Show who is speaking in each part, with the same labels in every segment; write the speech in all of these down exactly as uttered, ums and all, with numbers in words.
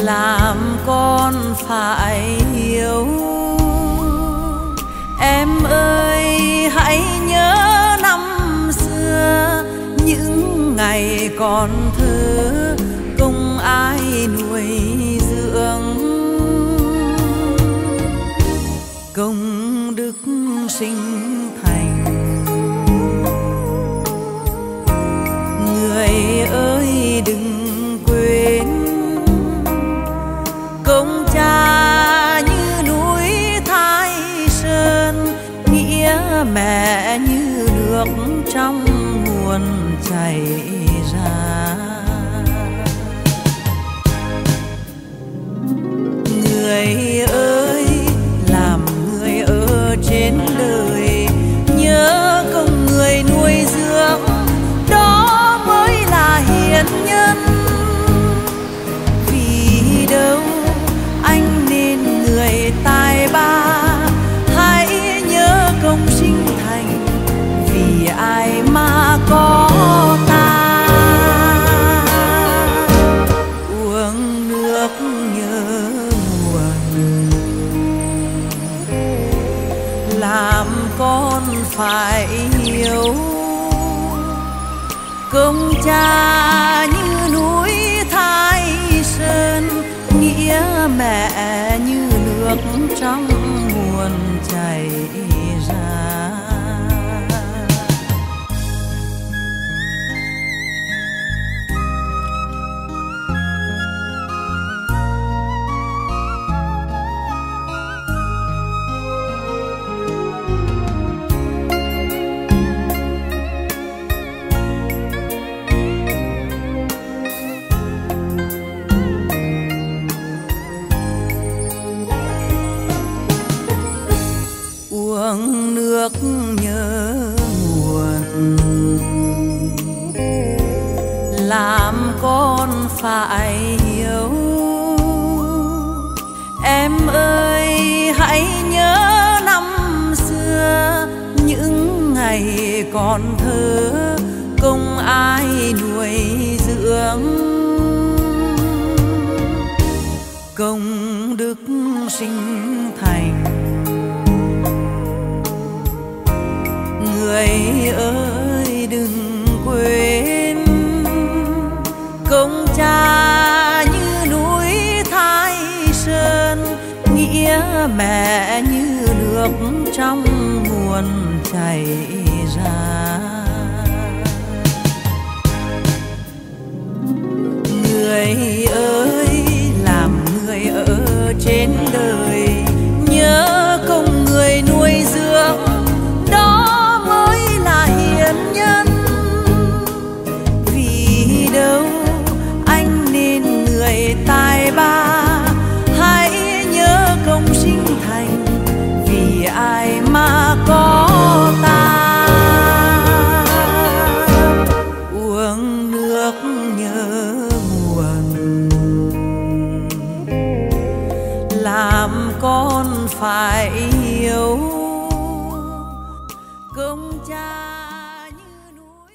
Speaker 1: làm con phải hiểu. Em ơi hãy nhớ năm xưa, những ngày còn thơ không ai nuôi dưỡng. Công đức sinh thành, người ơi đừng quên. Công cha như núi Thái Sơn, nghĩa mẹ như nước trong nguồn chảy ra. Người ơi làm người ở trên đời, nhớ công người nuôi dưỡng, đó mới là hiền nhân. Vì đâu anh nên người tài ba, hãy nhớ công sinh thành, vì ai mà có ta. Uống nước nhớ nguồn, làm con phải hiểu. Công cha như núi Thái Sơn, nghĩa mẹ như nước trong nguồn chảy ra. Uống nước nhớ nguồn, làm con phải hiểu. Em ơi hãy nhớ năm xưa, những ngày còn thơ không ai nuôi dưỡng. Công đức sinh thành, người ơi đừng quên. Công cha như núi Thái Sơn, nghĩa mẹ như nước trong nguồn chảy ra. Người ơi làm người ở trên đời, nhớ công người nuôi dưỡng, đó mới là hiền nhân. Vì đâu anh nên người tài ba, hãy nhớ công sinh thành, vì ai mà có ta. Uống nước nhớ nguồn, làm con phải hiểu. Công cha như núi.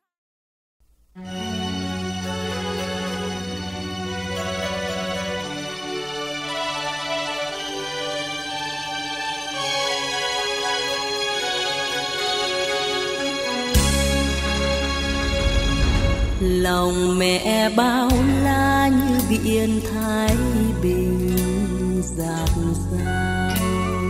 Speaker 2: Lòng mẹ bao la như biển Thái Bình dạt dào,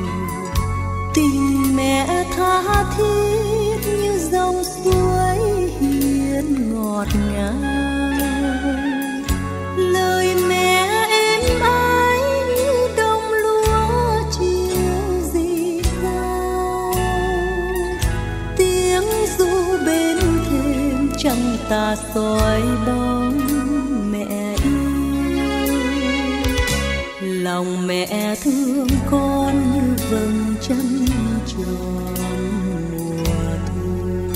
Speaker 2: tình mẹ tha thiết như dòng suối hiền ngọt ngào. Lời mẹ êm ái như đồng lúa chiều rì rào, tiếng ru bên thềm trăng ta soi bóng mẹ yêu. Lòng mẹ thương con như vầng trăng tròn mùa thu.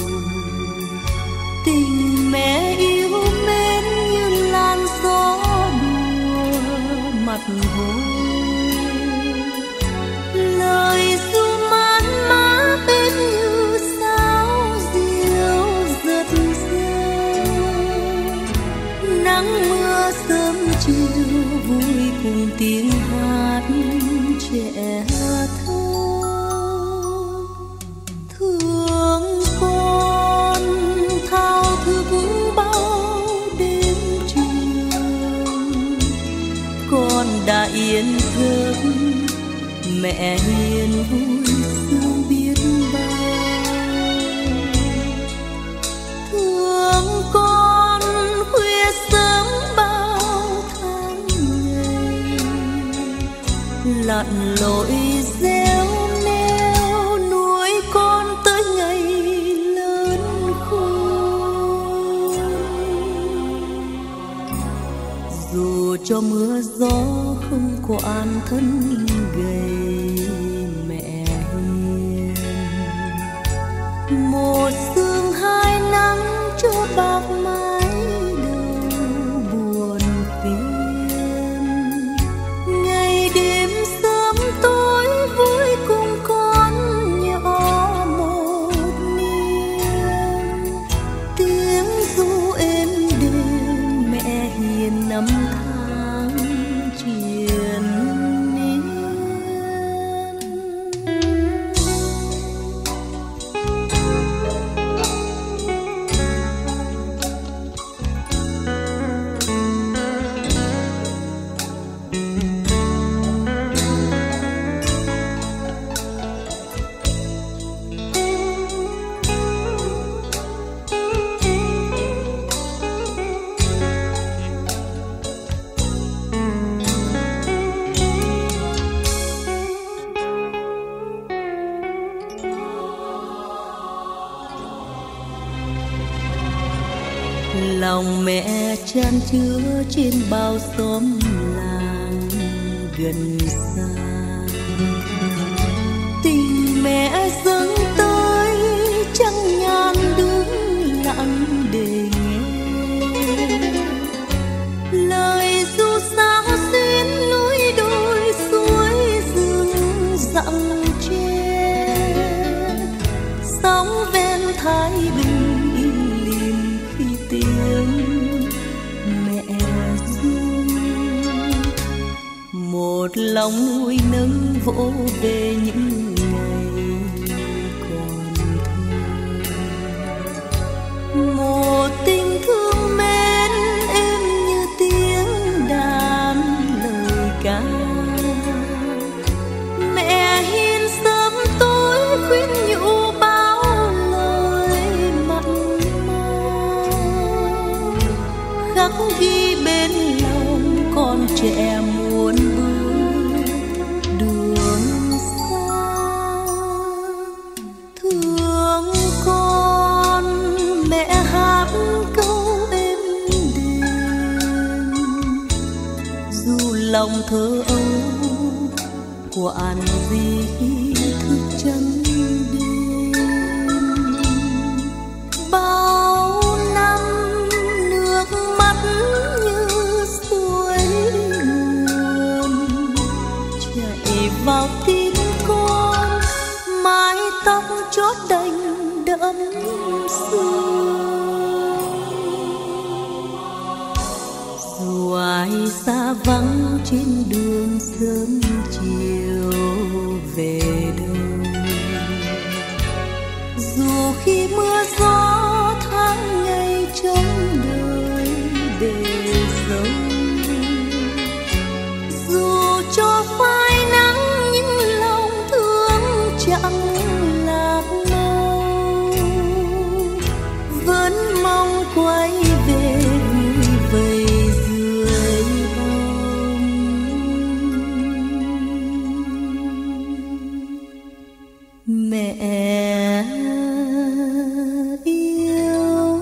Speaker 2: Tình mẹ yêu mến như làn gió đùa mặt hồ. Lời ru mát má bên như sao diều giật giơ. Nắng mưa sớm chiều vui thân gầy mẹ hiền. Một sương hai nắng cho bạc mái đầu buồn phiền. Ngày đêm sớm tối vui cùng con nhỏ một niềm. Tiếng ru êm đềm mẹ hiền năm tháng triền miên. Lòng mẹ chan chứa trên bao xóm làng gần xa. Tình mẹ dâng tới trăng nhan đứng lặng để nghe. Lời ru sao xuyên núi đồi suối rừng rặng tre. Sóng ven Thái Bình im lìm khi tiếng mẹ ru. Một lòng nuôi nấng vỗ về những ngày còn thơ. Một tình thương mến êm như tiếng đàn lời ca. Mẹ hiền sớm tối khuyên nhủ bao lời mặn mà. Khắc ghi bên lòng con trẻ muốn bước đường xa. Thương con mẹ hát câu êm đềm. Dù lòng thơ âu quản gì thức trắng đêm. Bao năm nước mắt như suối nguồn chảy vào tim con. Mái tóc chót đành đẫm sương. Dù ai xa vắng trên đường sớm chiều về đâu. Dù khi mưa gió tháng ngày trong đời để dấu. Dù cho phai nắng những lòng thương chẳng lạc mau. Vẫn mong quay về vui vầy dưới bóng. Mẹ yêu.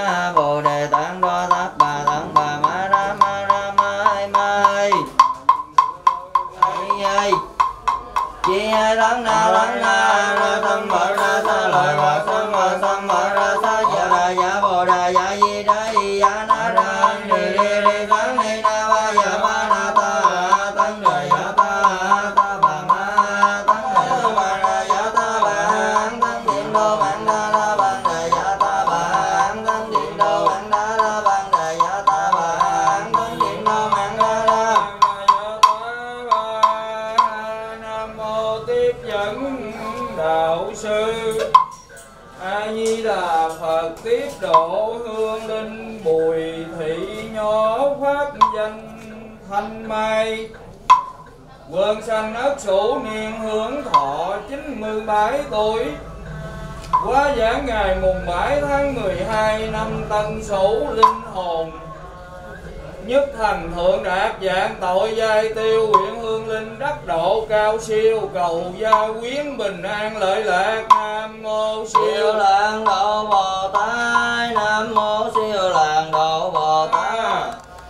Speaker 3: ma bồ đề tạng đo tát bà tạng bà ma ra ma ra mai mai ai ai chi hai tháng na tháng na ra tâm mở ra sa lợi và sam mở sam mở ra sa dạ đà dạ bồ đà dạ di đà di dạ na ra đi đi đi tháng ni na ba dạ ba na ta tăng đời dạ ta ta bà ma tăng đời bà ra dạ ta bà tăng điện đô bạn đa la bạn đời dạ ta bà tăng điện đô bạn đa la bạn đời dạ ta bà tăng điện đô bạn đa la.
Speaker 4: Nam mô tiếp dẫn đạo sư A Di Đà Phật tiếp độ hương linh Bùi Thị Nhỏ pháp danh Thanh Mai quần sanh ất sửu niên hưởng thọ chín mươi bảy tuổi quá giảng ngày mùng bảy tháng mười hai năm Tân Sửu linh hồn nhất thành thượng đạt dạng tội giai tiêu huyện hương linh đắc độ cao siêu cầu gia quyến bình an lợi lạc. Nam mô siêu
Speaker 3: Lạng Độ Bồ Tát. Nam mô siêu Lạng Độ Bồ Tát.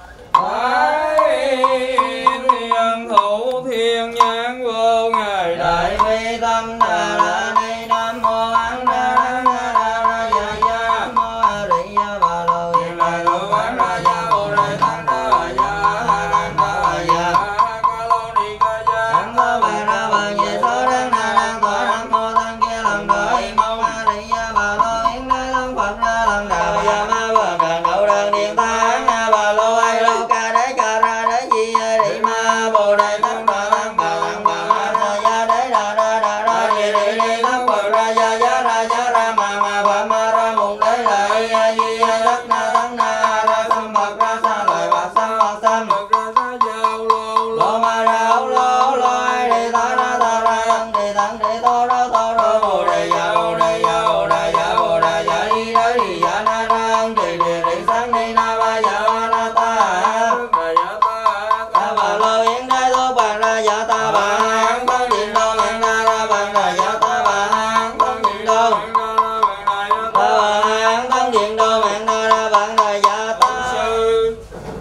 Speaker 4: Thái thiên hữu thiên nhãn vô ngài
Speaker 3: Đại bi tâm đà la ni. Nam mô An đa đa đa đa dạ dạ. Nam mô A Di Đà Bà Lô Yên Đại Lô Quán Đa Dạ Bồ Đề Tăng Đa Dạ Tăng Đa Dạ
Speaker 4: ca lô ni ca dạ
Speaker 3: Tăng Đa Bà Ra Bà Về Số Đăng Đa Đăng Tọa Nam mô Tăng Kia Lần Đợi Mong A Di Đà Bà Lô Yên Đại Long Phật Ra Lần Đà Dạ Ma Vần Đàn Đậu Đàn Điện Tăng Bà Lô Ai Lô Ca Đế Ca Ra Đế Di Đi Ma Bồ Đề Tăng Bà Tăng Bà Tăng Bà Ma Ra Gia Đế Đà Đà Đà Đà Đi Đi Đi Tăng Phật Ra Gia Gia Ra Gia Ra Ma Ma Phật Ma Ra Mùng Đế Lợi Di Đất Na Tăng Na Ra Sam Phật Ra Sa Lợi Phật Sam Phật Sam
Speaker 4: Phật ra sa giao lô
Speaker 3: Lô Ma Ra Âu Lô Lô Ai Đi Ta Ra Ta Ra Tăng Đi Tăng Đi Tô Ra Tô Ra Bồ Đề Dạ Bồ Đề Dạ Bồ Đề Dạ Bồ Đề Dạ Di Đế Di Dạ Na Ra Đi Đi Đi Sáng Đi Na Ba Dạ Ma Na Ta
Speaker 4: đại dạ ta
Speaker 3: Ta Bà Lô Yến Đế Tô Bà Ra Dạ Ta Bà Hán Tăng Điện Đô Mạng Na Ra Bà Ra Dạ Ta Bà Hán Tăng Điện Đô Ta Bà Hán Tăng Điện Đô Mạng Na Ra Bà Ra Dạ Ta.
Speaker 4: sư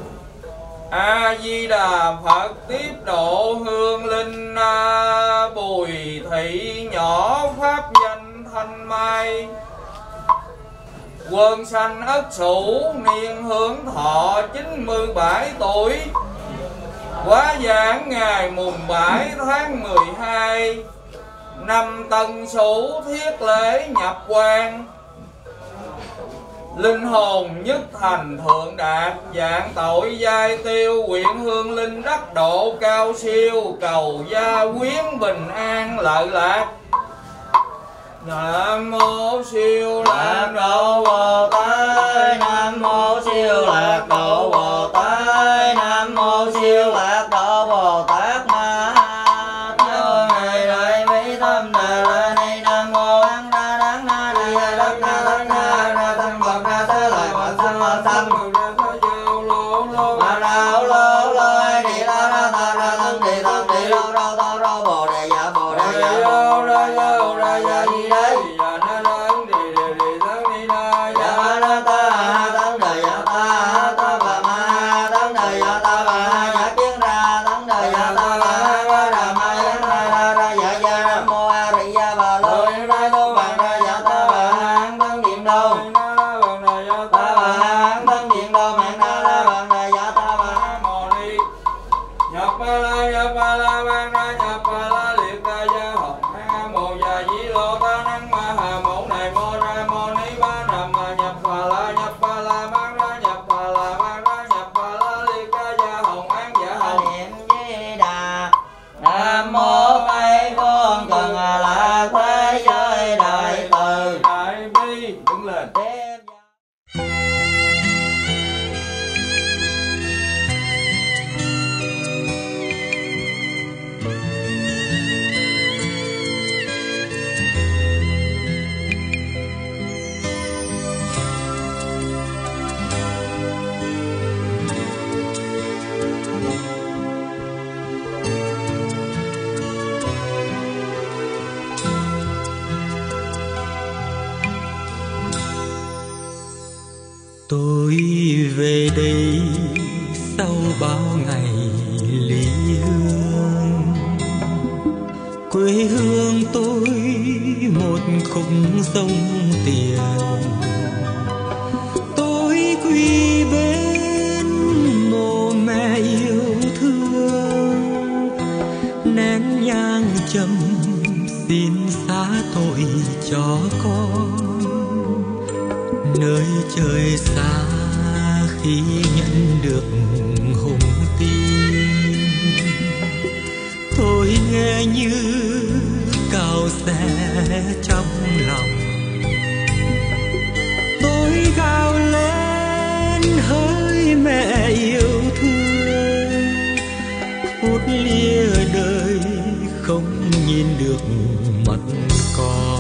Speaker 4: A Di Đà Phật tiếp độ hương linh a Bùi Thị Nhỏ pháp danh Thanh Mai quần sanh ất sửu niên hưởng thọ chín mươi bảy tuổi quá giảng ngày mùng bảy tháng mười hai năm Tân Sửu thiết lễ nhập quan linh hồn nhất thành thượng đạt dạng tội giai tiêu huyện hương linh đắc độ cao siêu cầu gia quyến bình an lợi lạc. Nam mô siêu
Speaker 3: Lạc
Speaker 4: lạc
Speaker 3: Độ Bồ Tát. Nam mô siêu Lạc Độ Bồ Tát. Nam mô siêu Lạc Độ Bồ Tát Ma Tát Ngài Đại Bi Tâm Đà La Ni. Nam mô An Đa Đắng Na Đi Đất Na Đất Na Ra Tâm Phật Ra Thế Lợi Phật Sam Phật Sam Ma Ra Âu Lô Lô Ai Đi La Ra Ta Ra Tăng Đi Tăng Đi Lô Rô Tô Rô Bồ Đề Dạ Bồ Đề Dạ Bồ Đề Dạ Bồ Đề Dạ Di Đế Dạ Ma Na Ta Tăng Đời Dạ Ta Ta Bà Ma Tăng Đời Dạ Ta Bà Dạ Kiến Ra Tăng Đời Dạ Ta Bà Ba Đà Ma Yến Ra Ra Ra Dạ Dạ Nam mô A Di Đà Bà Lô Yến Ra Tô Bà Ra Dạ Ta Bà Hán Tăng Điện Đô Ta Bà Hán Tăng Điện Đô
Speaker 5: Tôi về đây sau bao ngày ly hương, quê hương tôi một khúc sông tiền. Tôi quy bên mồ mẹ yêu thương, nén nhang trầm xin xá tội cho con. Nơi trời xa khi nhận được hùng tin, tôi nghe như cào xé trong lòng. Tôi gào lên hỡi mẹ yêu thương, phút lìa đời không nhìn được mặt con.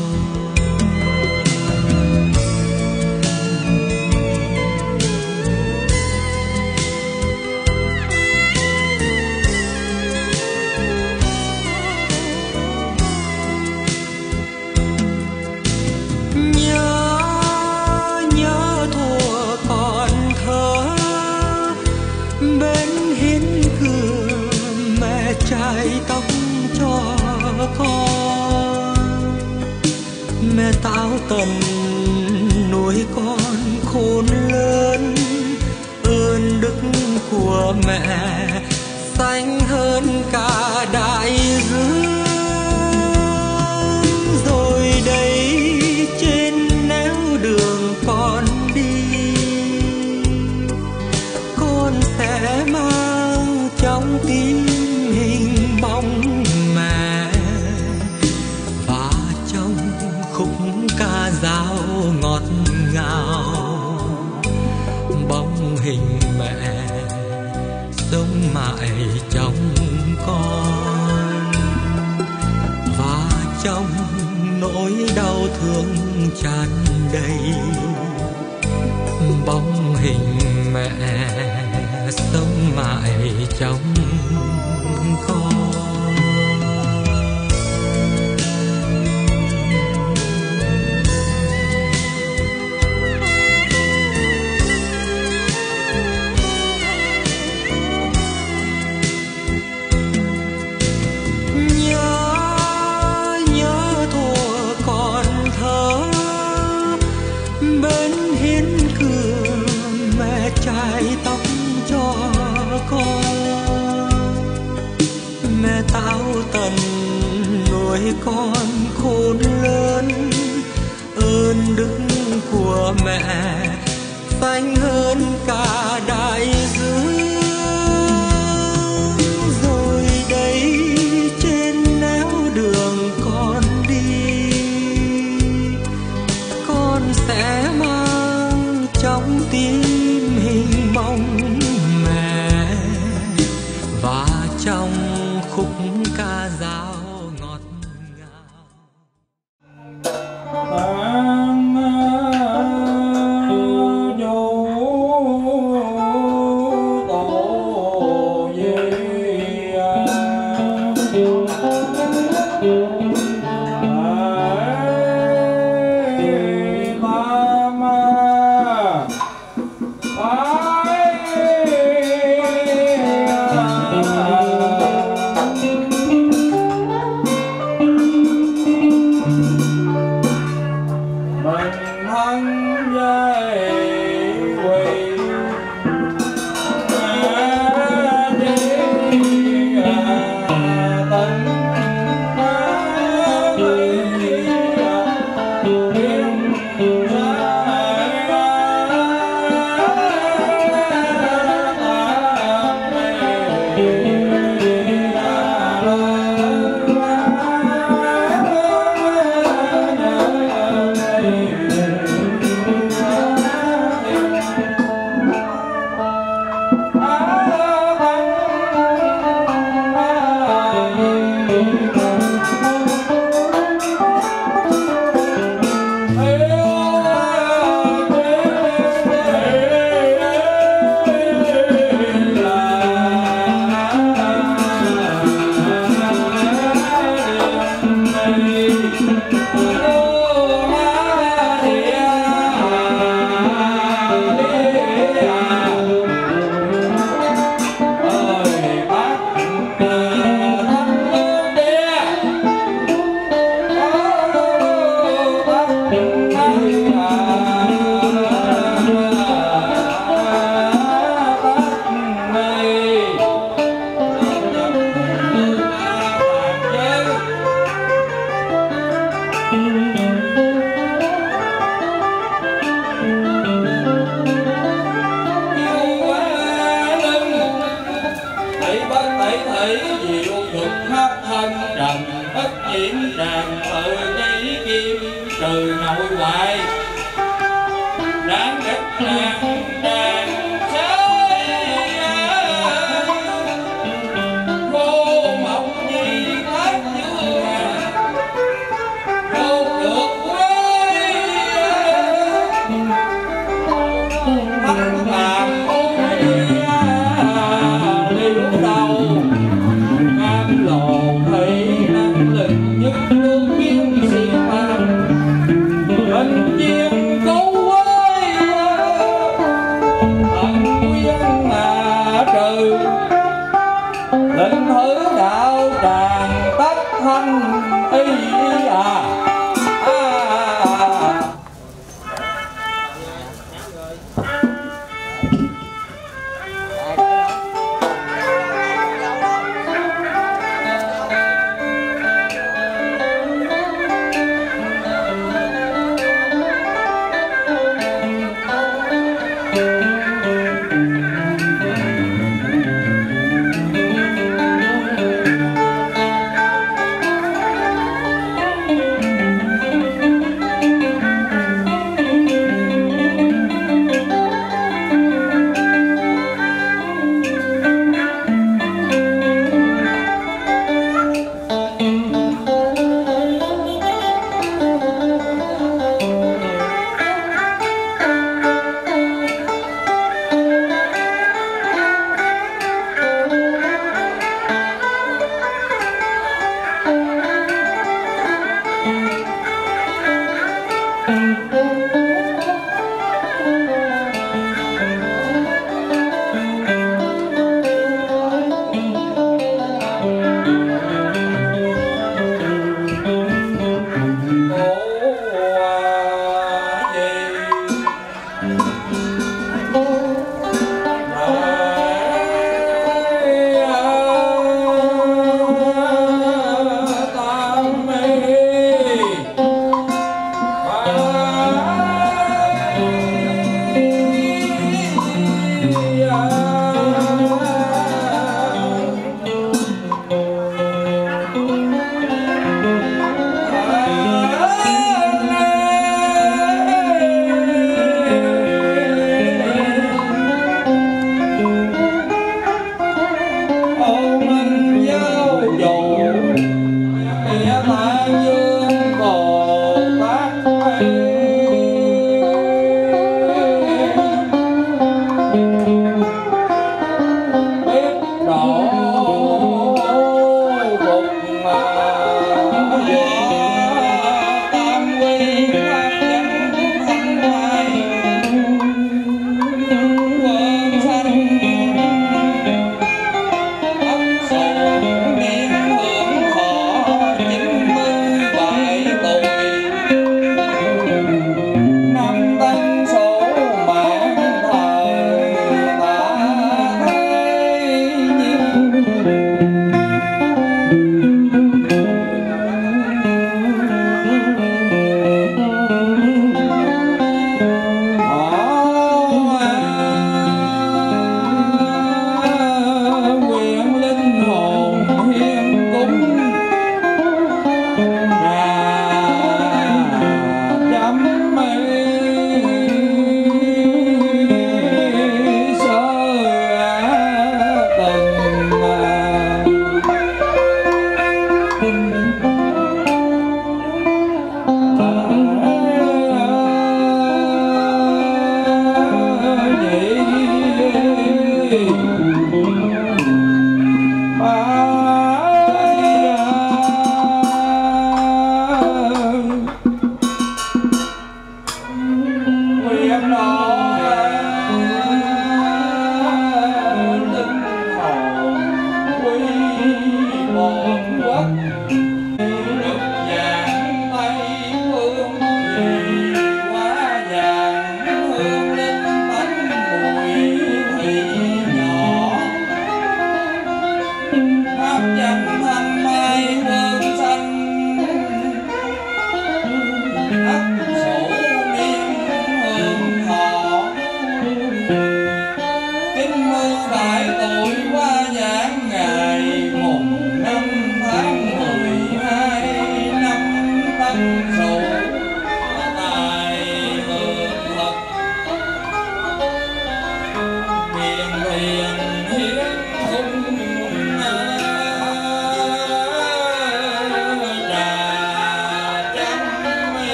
Speaker 5: Chải tóc cho con, mẹ táo tần nuôi con khôn lớn. Ơn đức của mẹ xanh hơn cả đại dương. Rồi đây trên néo đường con đi, con sẽ mang trong tim bóng mẹ, và trong khúc ca dao ngọt ngào bóng hình mẹ sống mãi trong con. Và trong nỗi đau thương tràn đầy, bóng hình mẹ sống mãi trong con. Chải tóc cho con, mẹ táo tần nuôi con khôn lớn. Ơn đức của mẹ xanh hơn cả đại dương. Rồi đây trên néo đường con đi, con sẽ mang trong tim hình bóng mẹ, và trong khúc ca dao ngọt ngào.
Speaker 4: điểm tràn thờ giấy kim trừ nội ngoại đáng đất nàng tràn lệnh thử đạo tràn tất thanh y à, à.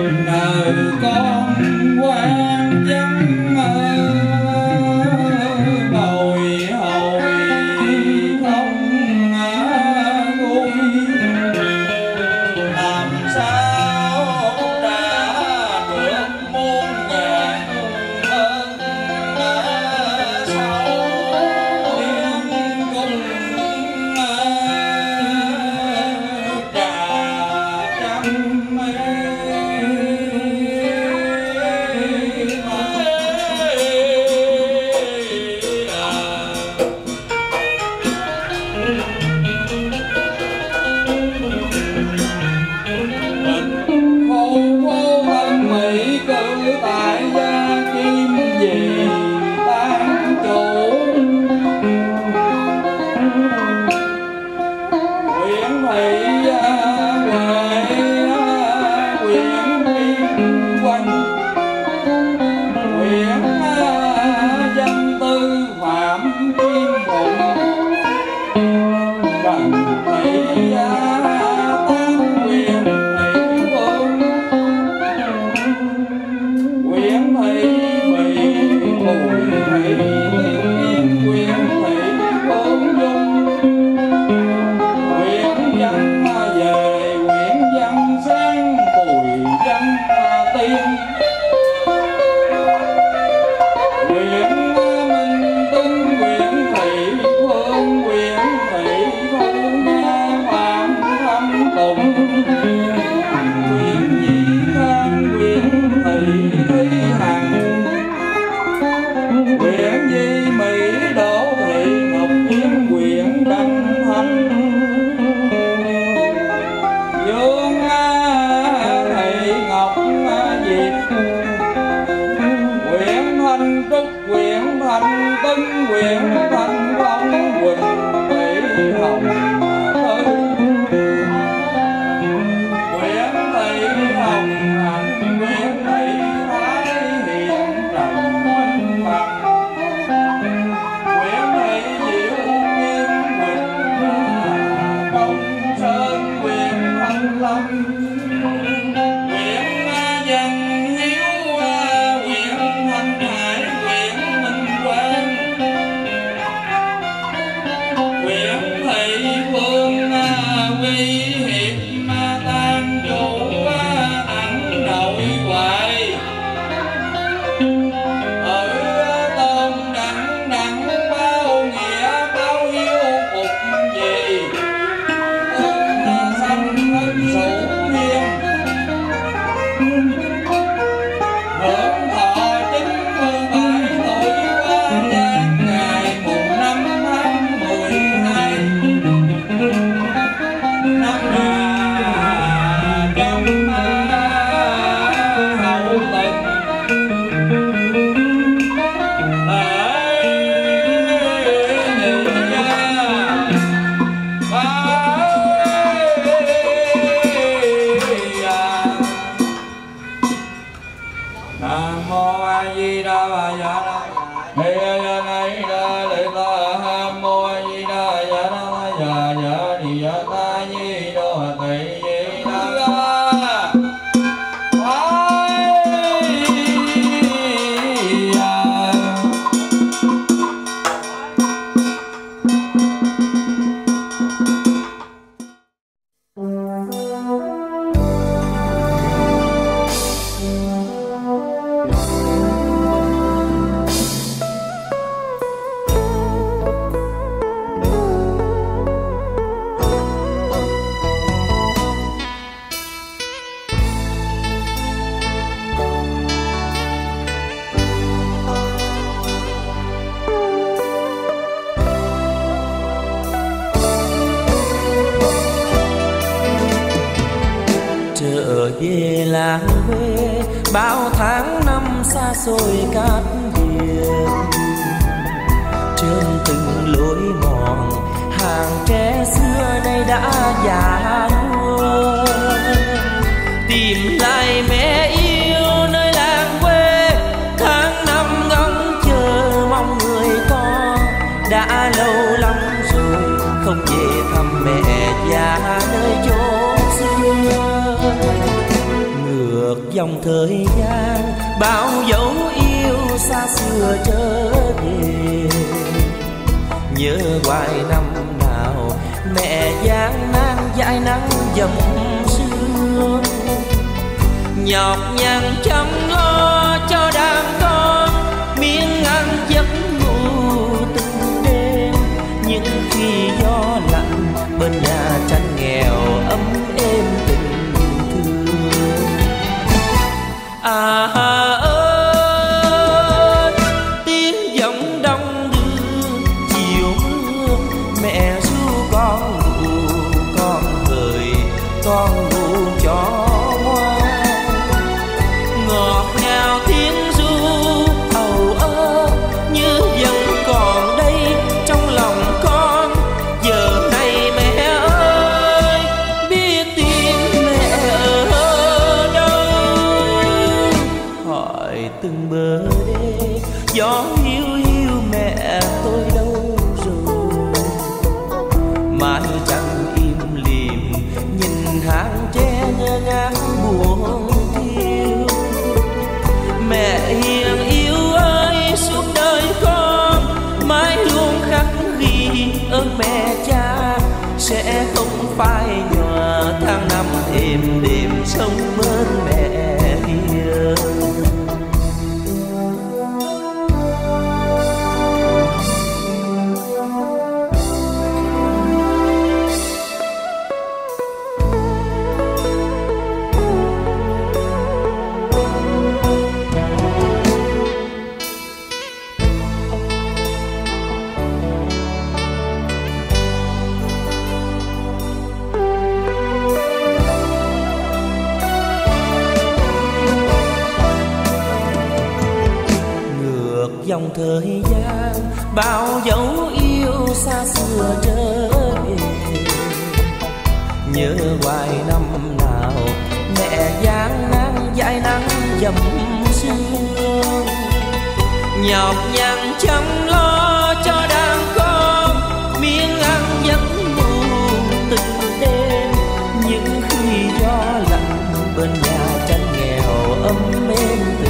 Speaker 4: đời con quan vắng bồi hồi không nguôi, làm sao đã được muôn ngàn ơn sau tiếng cung trà trăm
Speaker 5: về làng quê bao tháng năm xa xôi cát biển. Trên từng lối mòn hàng tre xưa nay đã già nua, tìm lại mẹ yêu nơi làng quê. Tháng năm ngóng chờ mong người con, đã lâu lắm rồi không về thăm mẹ già nơi chốn xưa. Ngược dòng thời gian bao dấu yêu xa xưa trở về. Nhớ hoài năm nào mẹ gian nan dãi nắng dầm sương, nhọc nhằn chăm lo cho đàn con miếng ăn giấc ngủ từng đêm. Những khi gió lạnh bên nhà tranh nghèo ấm êm tình thương. À ơi tiếng giọng đông đưa chiều mưa, mẹ ru con ngủ con hỡi con ngủ cho ngọt ngào tiếng ru ầu ơ như vẫn còn đây trong lòng con. Giờ này mẹ ơi biết tìm mẹ ở đâu, hỏi từng bờ đê gió hiu hiu mẹ tôi đâu rồi. Mái trăng im lìm nhìn hàng tre ngơ ngác buồn thiêu. Mẹ hiền yêu ơi suốt đời con mãi luôn khắc ghi ơn mẹ cha, sẽ không phai nhòa tháng năm êm đềm sống bên mẹ hiền. Dòng thời gian bao dấu yêu xa xưa trở về. Nhớ hoài năm nào mẹ gian nan dãi nắng dầm sương, nhọc nhằn chăm lo cho đàn con miếng ăn giấc ngủ từng đêm. Những khi gió lạnh bên nhà tranh nghèo ấm êm tình.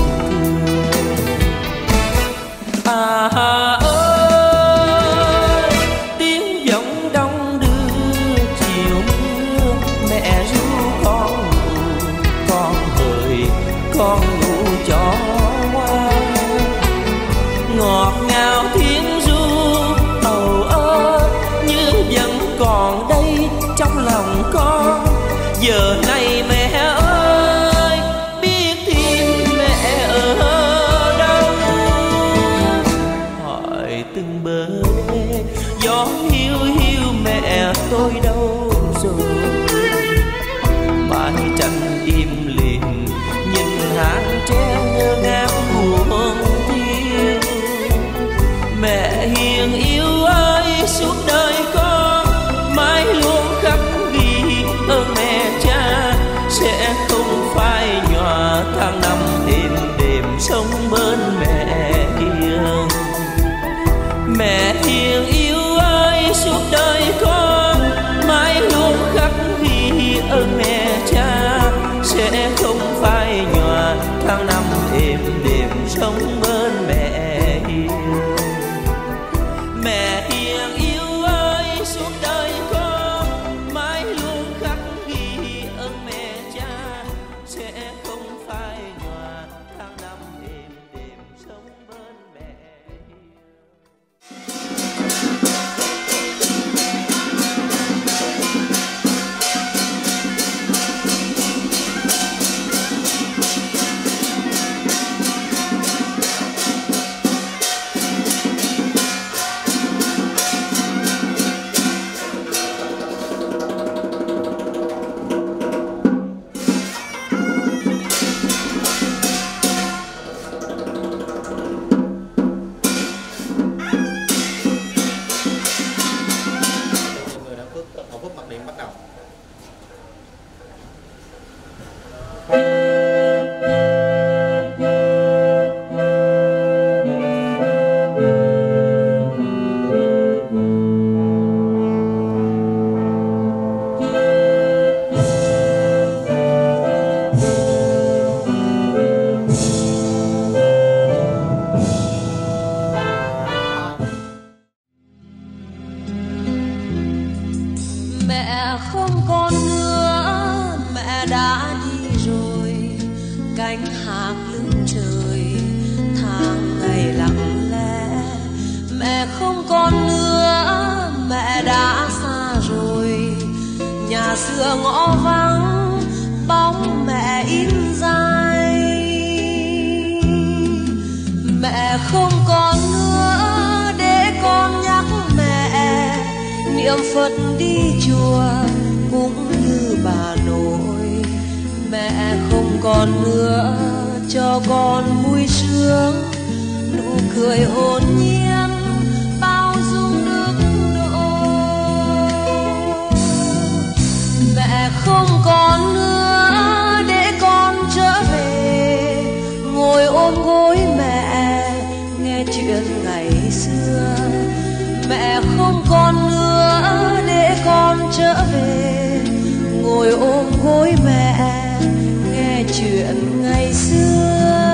Speaker 5: À ơi tiếng giọng đông đưa chiều mưa, mẹ ru con ngủ con hỡi con ngủ cho ngoan. Ngọt ngào tiếng ru ầu ơ như vẫn còn đây trong lòng con. Giờ này mẹ ơi biết tìm mẹ ở đâu, hỏi từng bờ đê gió hiu hiu mẹ tôi đâu rồi. Mái tranh im lìm nhìn hàng tre
Speaker 2: cánh hạc lưng trời, tháng ngày lặng lẽ. Mẹ không còn nữa, mẹ đã xa rồi. Nhà xưa ngõ vắng, bóng mẹ in dài. Mẹ không còn nữa để con nhắc mẹ niệm Phật đi chùa cũng như bà nội. Mẹ không còn nữa cho con vui sướng, nụ cười hồn nhiên bao dung đức độ. Mẹ không còn nữa để con trở về ngồi ôm gối mẹ nghe chuyện ngày xưa. Mẹ không còn nữa để con trở về ngồi ôm gối mẹ nghe chuyện ngày xưa.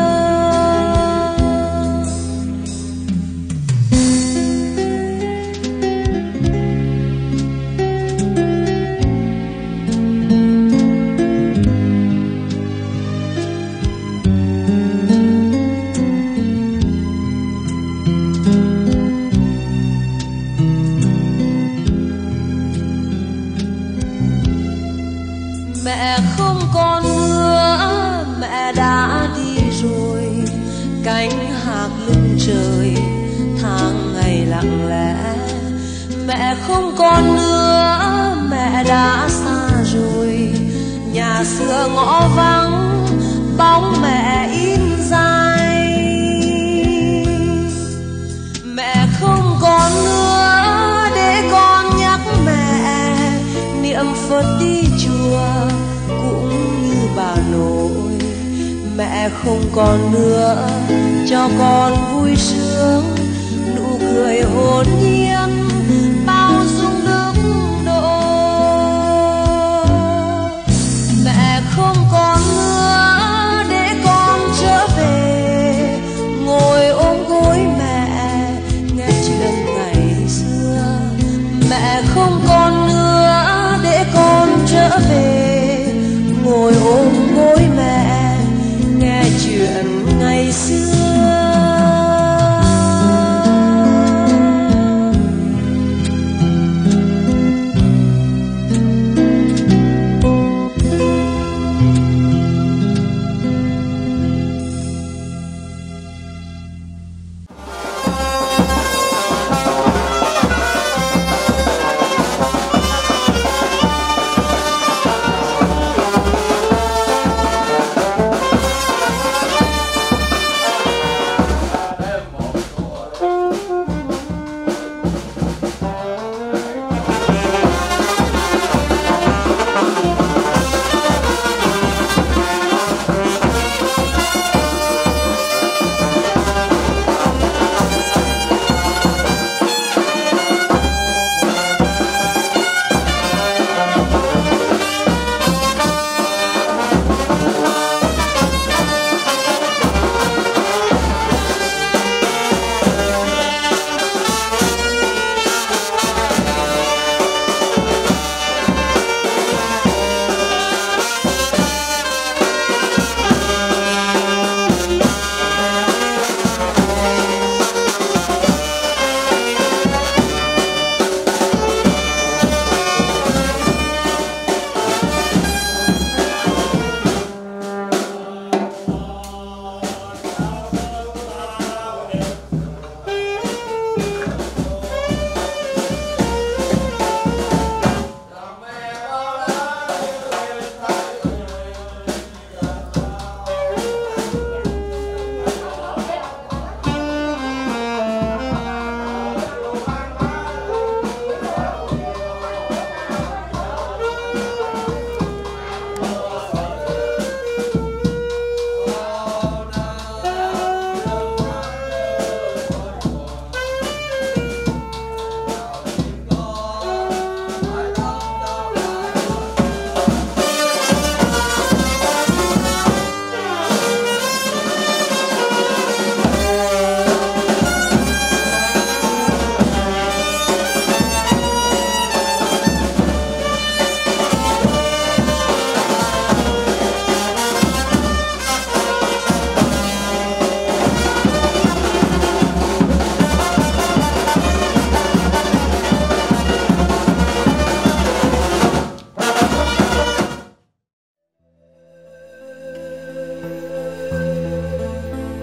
Speaker 2: Mẹ không còn nữa, mẹ đã đi rồi. Cánh hạc lưng trời, tháng ngày lặng lẽ. Mẹ không còn nữa, mẹ đã xa rồi. Nhà xưa ngõ vắng, bóng mẹ in dài. Mẹ không còn nữa để con nhắc mẹ niệm Phật đi chùa cũng như bà nội. Mẹ không còn nữa cho con vui sướng, nụ cười hồn nhiên bao dung đức độ. Mẹ không còn nữa để con trở về ngồi ôm gối mẹ nghe chuyện ngày xưa. Mẹ không còn nữa để con trở về ngồi ôm gối mẹ nghe chuyện ngày xưa.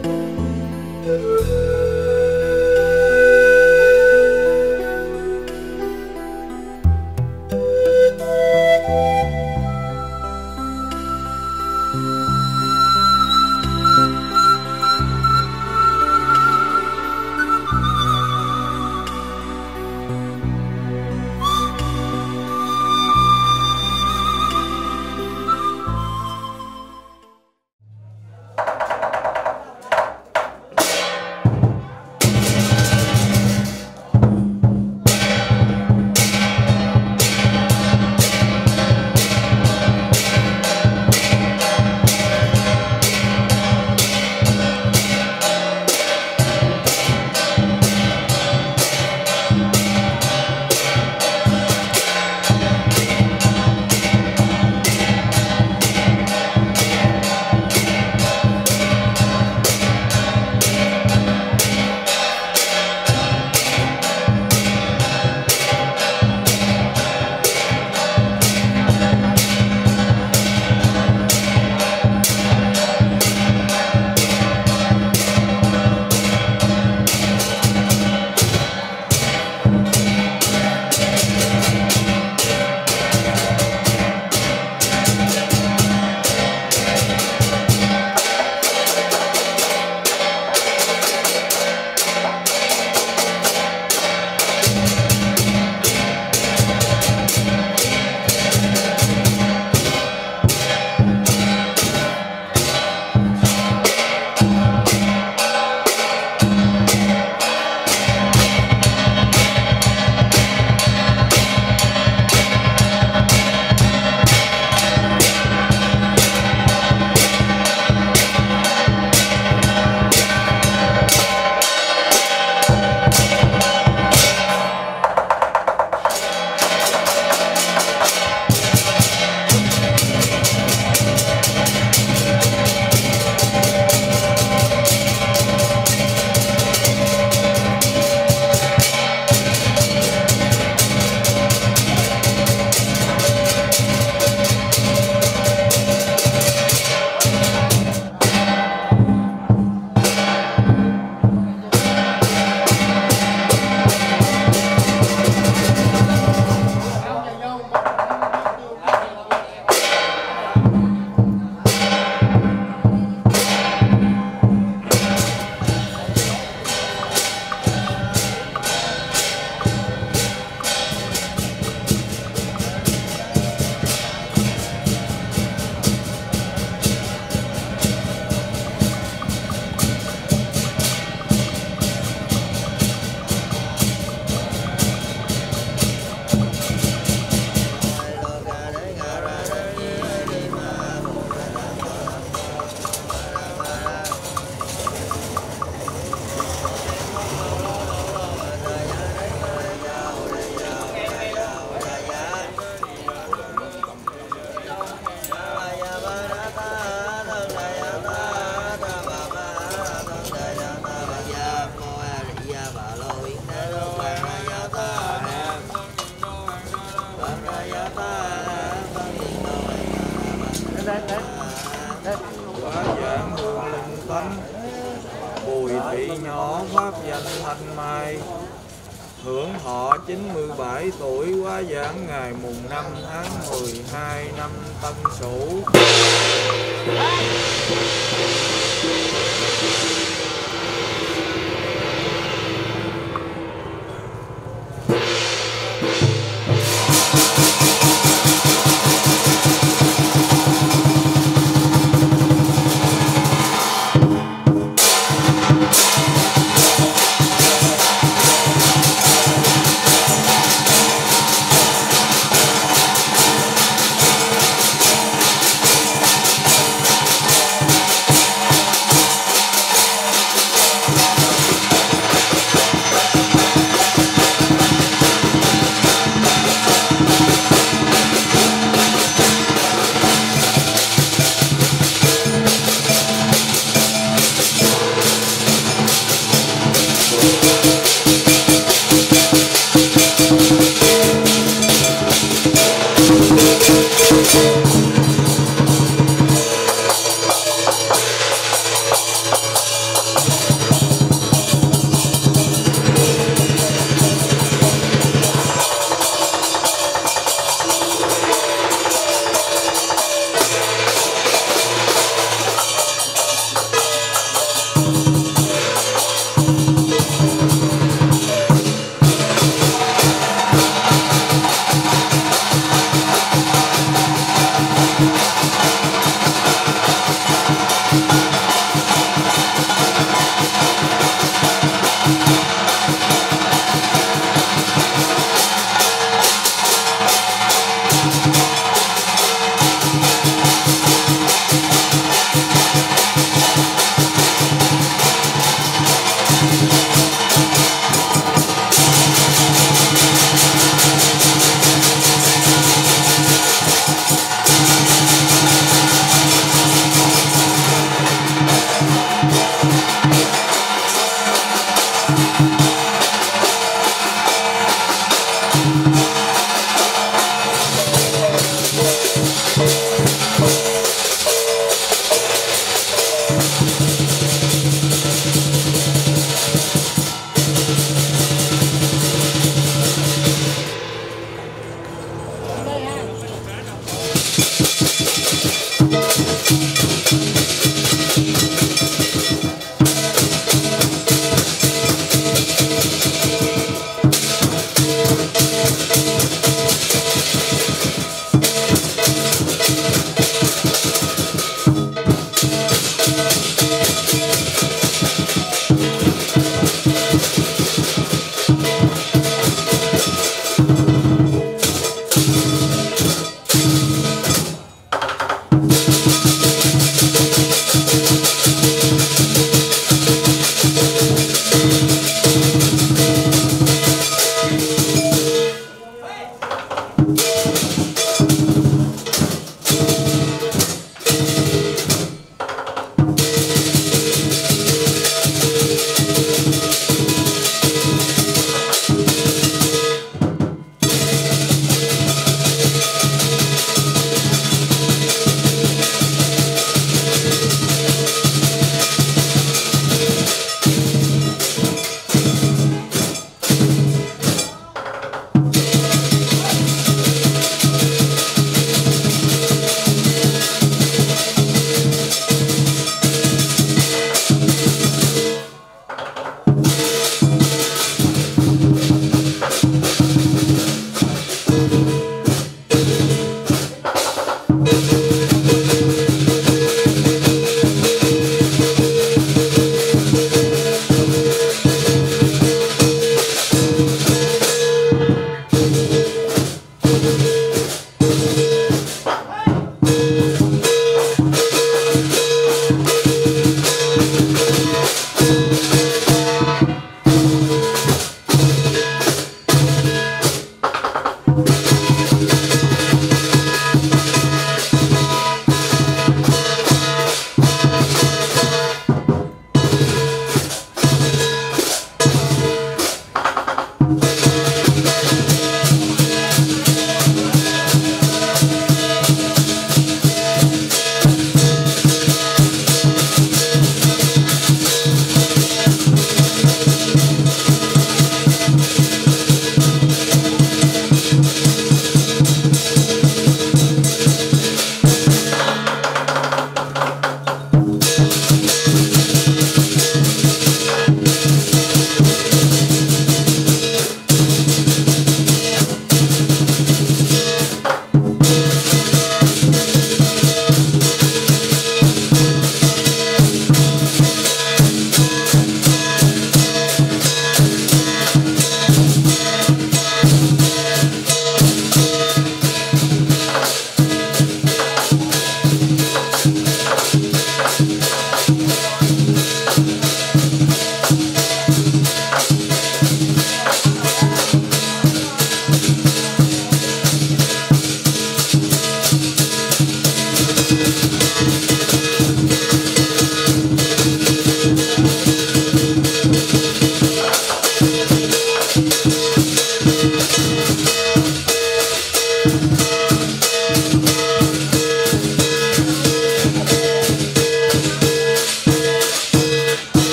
Speaker 4: Quả dạng hồn linh tánh, Bùi thị nhỏ pháp danh Thanh Mai, hưởng thọ chín mươi bảy tuổi, quá giảng ngày mùng năm tháng mười hai năm Tân Sửu.
Speaker 2: Hãy subscribe cho kênh Ghiền Mì Gõ để không bỏ lỡ
Speaker 3: Hãy subscribe cho kênh Ghiền Mì Gõ để không bỏ lỡ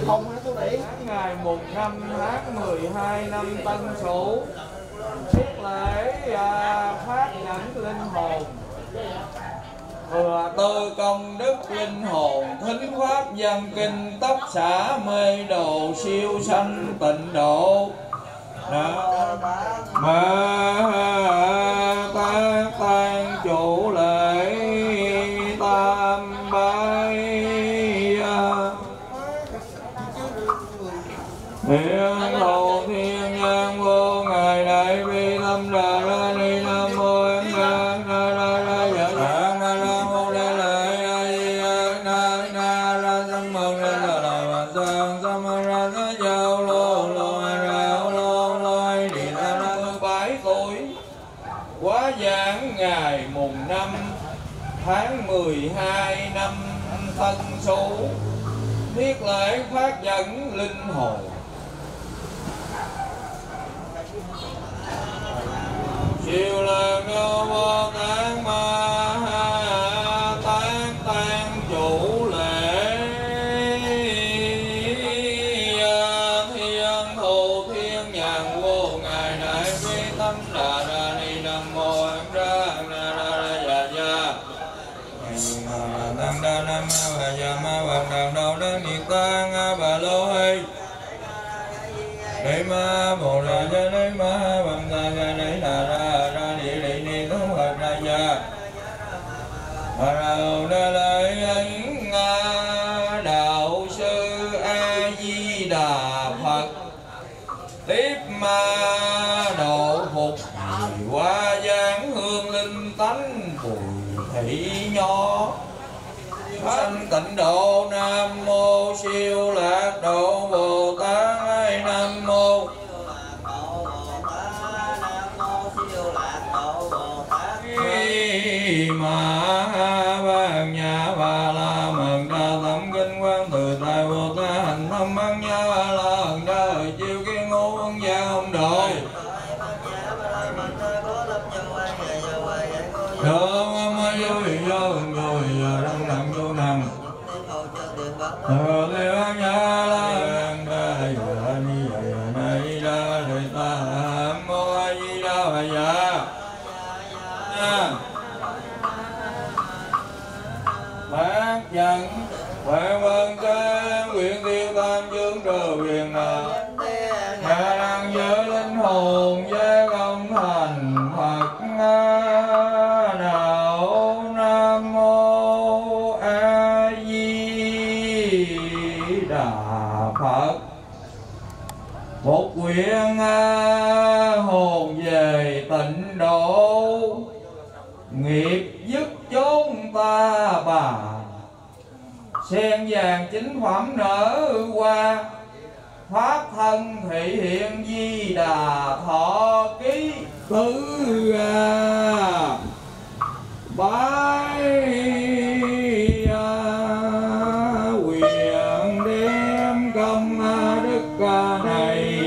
Speaker 4: ngày mùng năm tháng mười hai năm Tân Sửu, tiết lễ à, phát nhẫn linh hồn, thừa tư công đức linh hồn, thính pháp dân kinh tóc xả mê đồ, siêu sanh tịnh độ. Mà ta tan chủ lễ tam bái, Thiên thù thiên nhân vô ngài đại bi tâm đà ra ni nam mô a ra ra ra ra dạ ra ra ra mô đa lệ a di đà na ra sam mô ra ra la va sang sam ra ra giao lô lô ra lô lô đi ra ra bảy tuổi quá giảng ngày mùng năm tháng mười hai năm Tân Sửu, tiết lễ phát dẫn linh hồn. Chiều là ngô vô tán ma tán tan chủ lễ, thiên thù thiên nhàn vô ngài đại bi tâm đà đà ni nam mô a ra na ra ra dạ dạ tăng đa nam ma và dạ ma và đàn đầu đa ni tăng bà lô hay Đề ma bồ ra ra đề ma bằng ta ra đề đà ra ra địa địa ni thống hợp ra gia bà rào đa lễ ấn đạo sư A Di Đà Phật, tiếp ma độ phục qua giáng hương linh tánh bùi thị nho, sanh tịnh độ. Nam mô siêu lạc độ Bồ Tát. Nam mô mà ban nhà bà la mừng đa tâm kinh quan từ tại Bồ Tát hành thâm ban nhà bà la hận đời chiêu kiến ngũ ân gia ông đội thượng âm vui vô vui đang nằm vô nằm thượng liễu nhà la đây ni ni đa đề ta mô a di đà bà dạ phát dẫn huệ vân ca nguyện tiêu tam chương trừ viền ngài đang giữ linh hồn với công thành Phật đạo. Nam mô a di đà Phật. Một quyển hồn về tịnh độ, nghiệp dứt chốn ta bà, sen vàng chính phẩm nở hoa, pháp thân thị hiện Di Đà thọ ký tứ bái quyền đem công đức này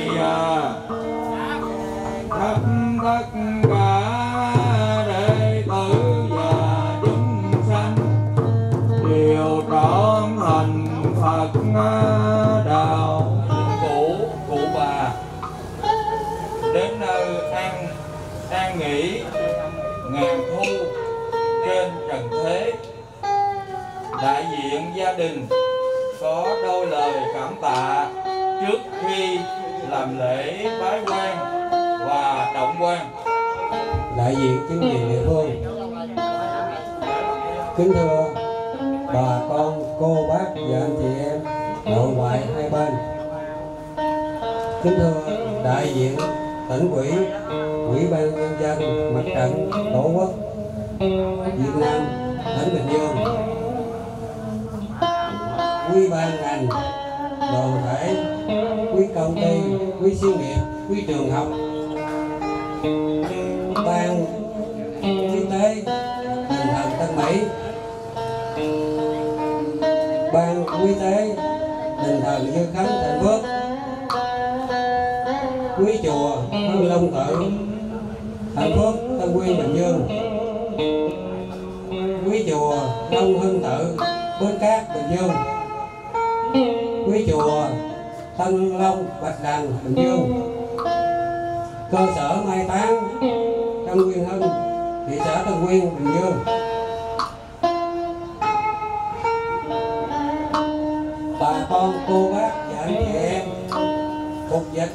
Speaker 4: khắp tất cả đệ tử và chúng sanh đều trọn thành Phật đạo. Cụ cụ bà đến nơi an an nghỉ ngàn thu trên trần thế, đại diện gia đình có đôi lời cảm tạ trước khi làm lễ bái quan và động quan.
Speaker 6: Đại diện chính quyền địa phương, kính thưa bà con, cô bác và anh chị em nội ngoại hai bên, kính thưa đại diện tỉnh ủy, ủy ban nhân dân mặt trận tổ quốc Việt Nam tỉnh Bình Dương, quý ban ngành, đoàn thể, quý công ty, quý xí nghiệp, quý trường học, ban kinh tế Đình Thần Tân Mỹ, ban quý tế Đình Thần Như Khánh Thành Phước, quý chùa Hưng Long Tự Thành Phước Tân Quy Bình Dương, quý chùa Đông Hưng Tự Bến Cát Bình Dương, quý chùa Tân Long, Bạch Đằng, Bình Dương, cơ sở mai táng Tân Nguyên Hưng, thị xã Tân Nguyên, Bình Dương. Bà con cô bác và anh chị em phục dịch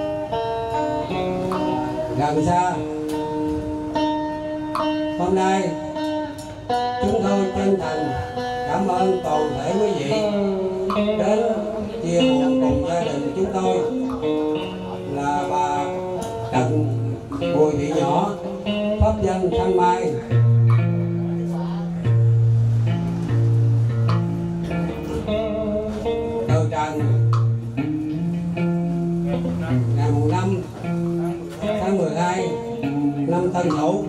Speaker 6: gần xa, hôm nay chúng tôi chân thành cảm ơn toàn thể quý vị đến chia buồn cùng gia đình chúng tôi là bà Trần Bùi Thị Nhỏ, pháp danh Thanh Mai. Từ trần ngày mùng năm tháng mười hai năm Tân Sửu,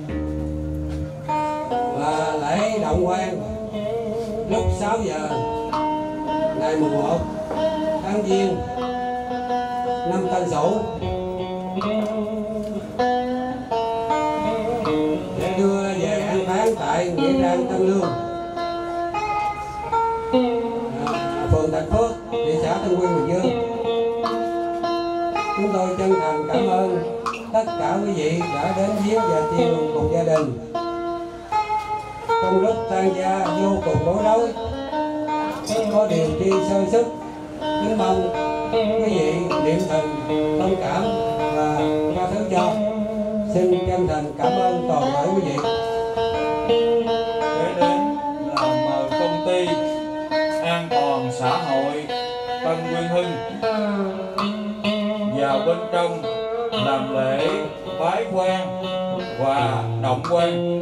Speaker 6: và lễ động quan lúc sáu giờ ngày mùng một tháng Giêng năm Tân Sửu, để đưa về an táng tại nghĩa trang Tân Lương, phường Thạnh Phước, thị xã Tân Nguyên, Bình Dương. Chúng tôi chân thành cảm ơn tất cả quý vị đã đến viếng và chia buồn cùng gia đình trong lúc tang gia vô cùng bối rối, có điều chi sơ sức. Kính mong quý vị niệm tình thông cảm và tha thứ cho. Xin chân thành cảm ơn toàn thể quý vị.
Speaker 4: Kế đến là mời công ty An Toàn Xã hội Tân Nguyên Hưng vào bên trong làm lễ bái quan và động quan.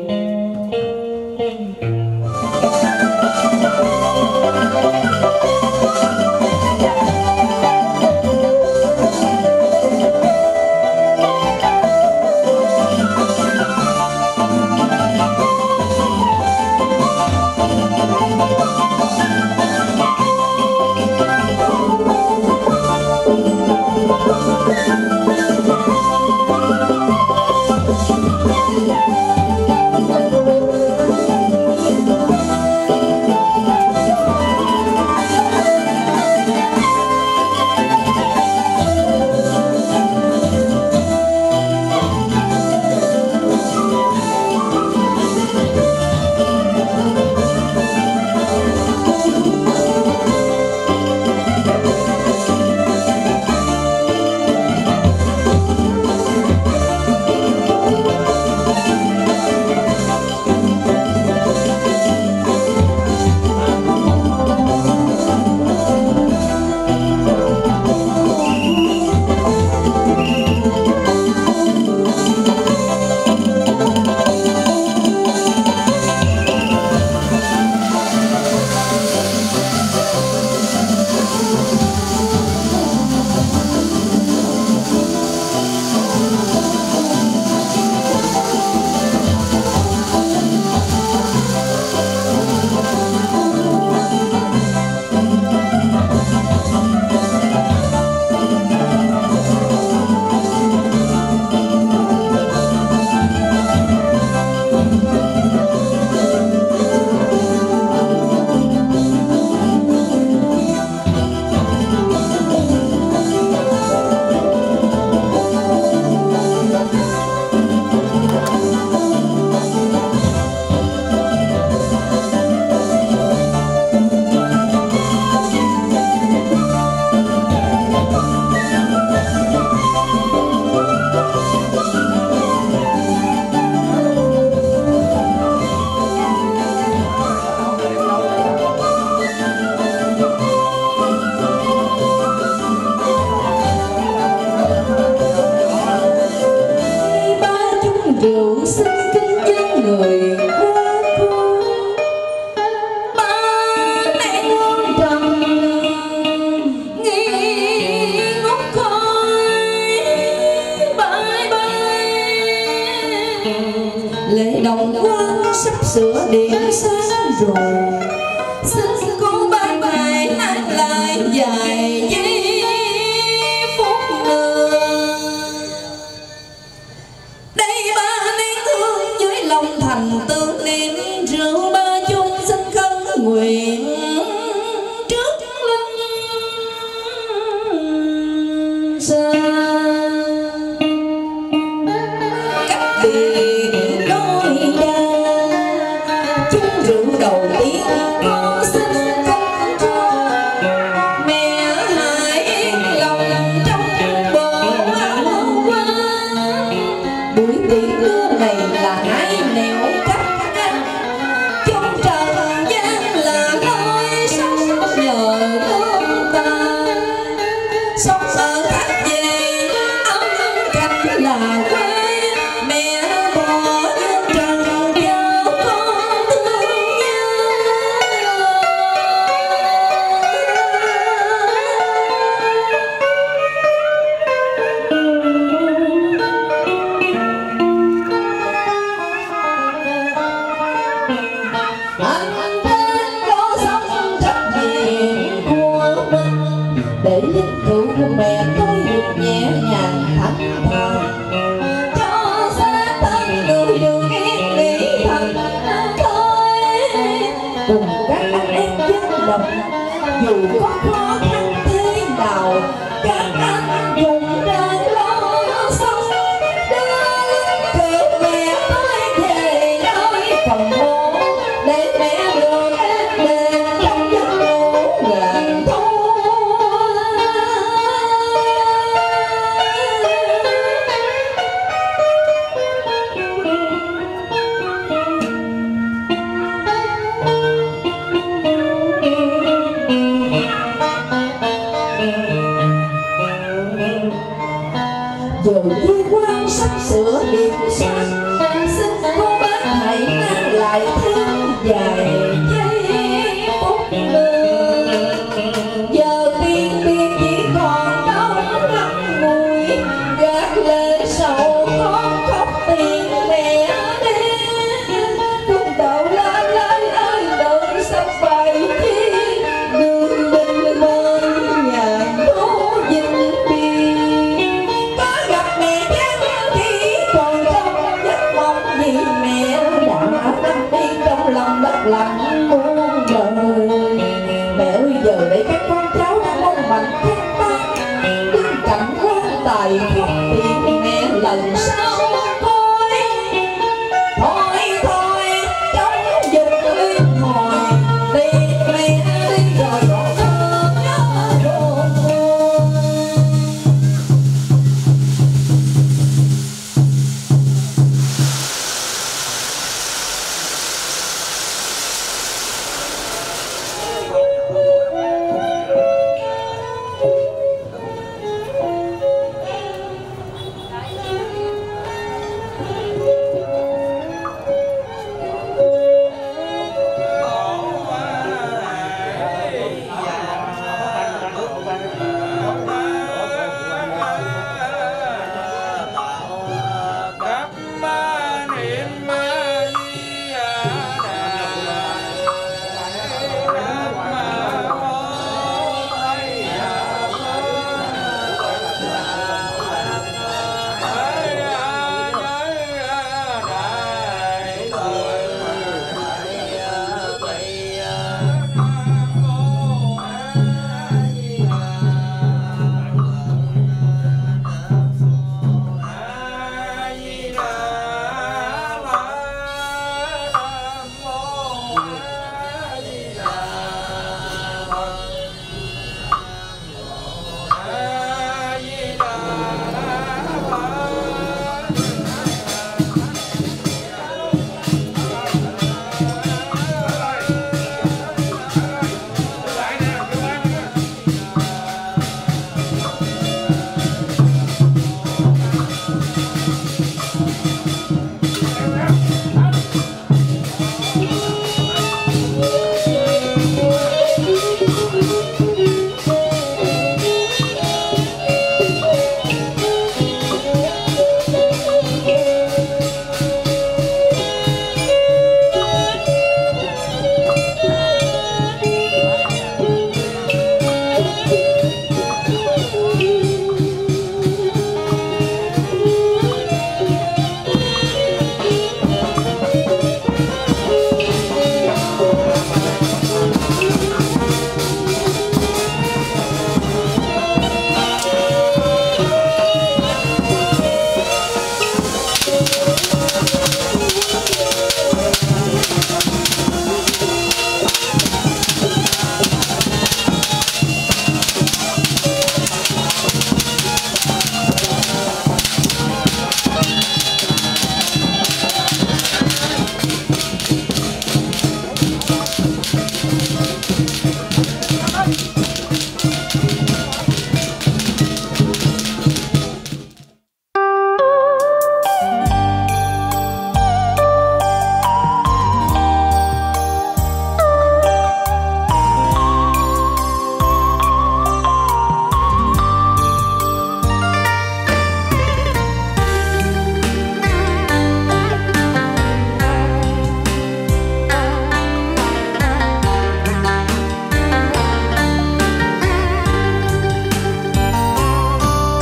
Speaker 2: lễ đồng quan sắp sửa điểm sáng rồi, xin cô bái bài hát lại dài giây phút nữa. Đây ba nén hương với lòng thành tương niệm, rượu ba chung xin khấn nguyện trước linh các anh em dân đồng, dù có khó khăn thế nào các anh dùng đến lo sống, đưa cờ mẹ tới về nơi phần mộ để mẹ được em về trong giấc ngủ ngàn thu. Giờ khi quan sắp sửa điểm sáng, xin cô bác hãy mang lại thêm vài giây phút nữa. Giờ tiên tiên chỉ còn đau lắm mùi, gạt lệ sầu con khóc tìm mẹ đến. Cung tàu la lai ơi đợi sắp bài chi, đường bình mơn nhà đố dinh biên. Có gặp mẹ chăng chỉ còn trong giấc mộng, vì mẹ đã nằm đi trong lòng đất lặng muôn đời. Mẹ ơi giờ đây các con cháu đã mong manh thác bác, đứng cạnh quan tài khóc tìm mẹ lần sau. Thôi thôi thôi trong dục liên hồi, tìm mẹ đi rồi còn thương nhớ đồn.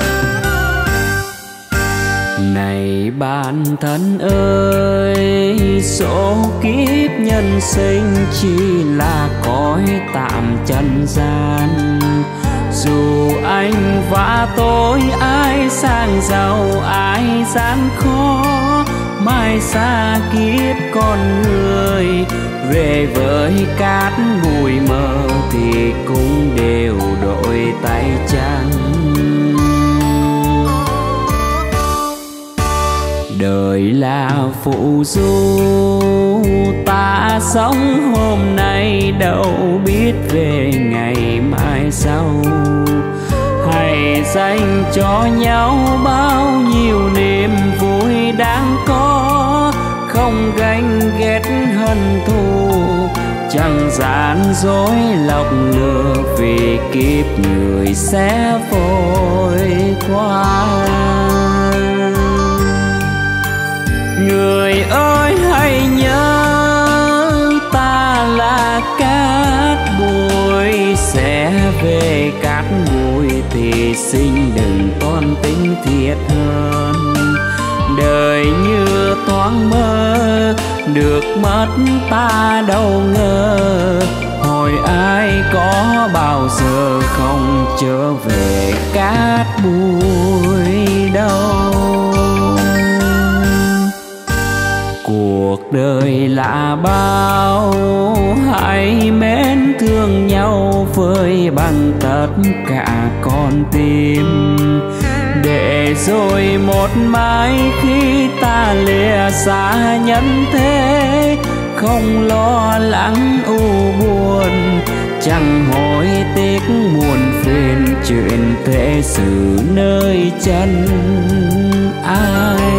Speaker 5: Này bạn thân ơi, số kiếp nhân sinh chỉ là cõi tạm trần gian. Dù anh và tôi ai sang giàu ai gian khó, mai xa kiếp con người về với cát bụi mờ thì cũng đều đổi tay trắng. Đời là phụ du, ta sống hôm nay đâu biết về ngày mai sau. Hãy dành cho nhau bao nhiêu niềm vui đang có, không ganh ghét hận thù, chẳng gian dối lọc lừa, vì kiếp người sẽ vội qua. Người ơi hãy nhớ ta là cát bụi, sẽ về cát bụi thì xin đừng toan tính thiệt hơn. Đời như thoáng mơ, được mất ta đâu ngờ, hỏi ai có bao giờ không trở về cát bụi đâu. Cuộc đời là bao, hãy mến thương nhau với bằng tất cả con tim, để rồi một mai khi ta lìa xa nhân thế, không lo lắng u buồn, chẳng hối tiếc muôn phiền, chuyện thế sự nơi chân ai.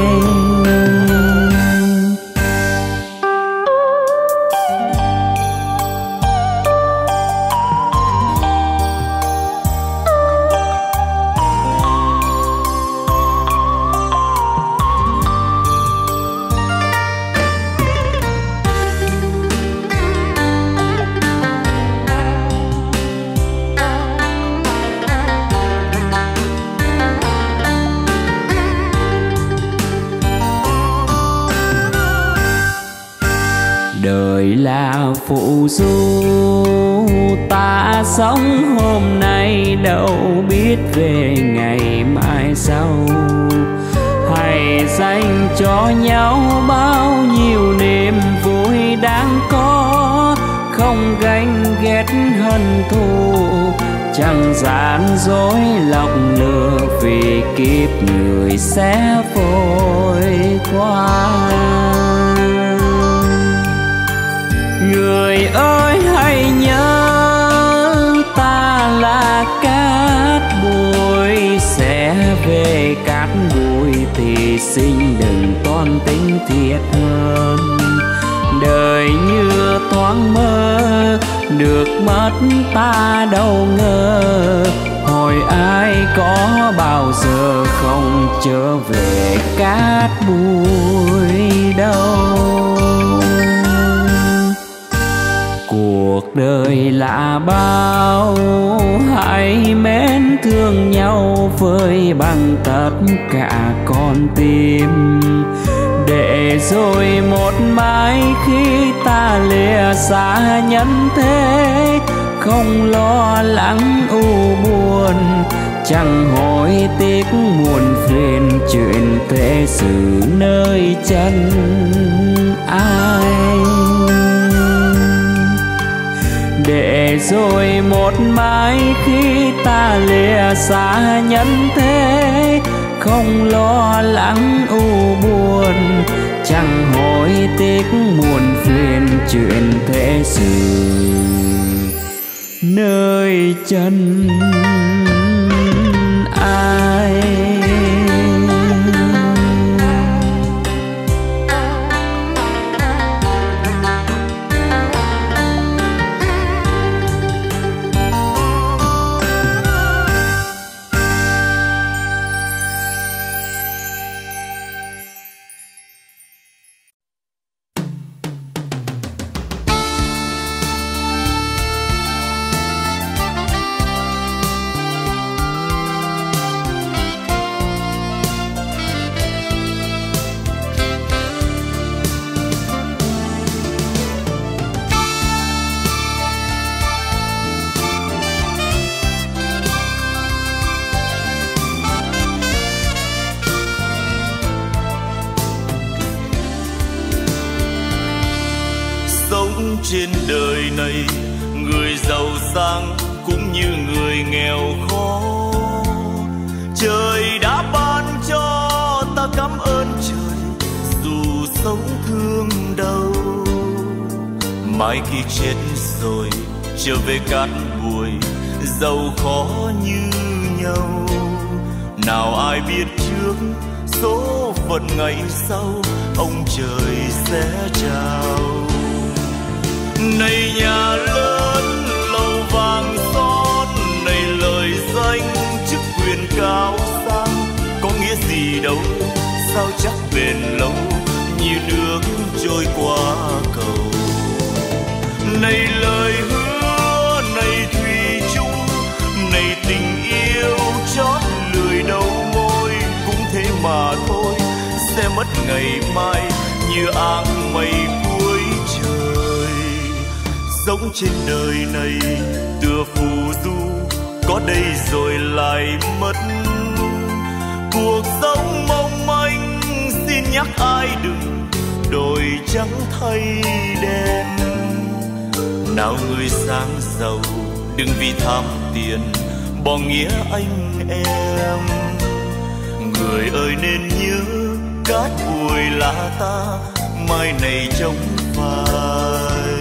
Speaker 5: Đời là phụ du, ta sống hôm nay đâu biết về ngày mai sau. Hãy dành cho nhau bao nhiêu niềm vui đang có, không ganh ghét hận thù, chẳng gian dối lọc lừa, vì kiếp người sẽ vội qua. Người ơi hãy nhớ ta là cát bụi, sẽ về cát bụi thì xin đừng toan tính thiệt hơn. Đời như thoáng mơ, được mất ta đâu ngờ, hỏi ai có bao giờ không trở về cát bụi đâu. Cuộc đời là bao, hãy mến thương nhau với bằng tất cả con tim, để rồi một mai khi ta lìa xa nhân thế, không lo lắng u buồn, chẳng hối tiếc muôn phiền, chuyện thế sự nơi chân ai. Để rồi một mai khi ta lìa xa nhân thế, không lo lắng u buồn, chẳng hối tiếc muôn phiền, chuyện thế sự nơi chân ai.
Speaker 7: trên đời này, người giàu sang cũng như người nghèo khó. Trời đã ban cho ta cảm ơn trời, dù sống thương đau. Mai khi chết rồi trở về cát bụi, giàu khó như nhau. Nào ai biết trước số phận ngày sau, ông trời sẽ trao. Này nhà lớn lầu vàng son, này lời danh chức quyền cao sang, có nghĩa gì đâu sao chắc bền lâu như nước trôi qua cầu. Này lời hứa, này thủy chung, này tình yêu chót lười đầu môi, cũng thế mà thôi sẽ mất ngày mai như áng mây cuối trời. Sống trên đời này tựa phù du, có đây rồi lại mất. Cuộc sống mong manh xin nhắc ai đừng đổi trắng thay đen. Nào người sáng giàu đừng vì tham tiền bỏ nghĩa anh em. Người ơi nên nhớ cát bụi là ta, mai này trông phai.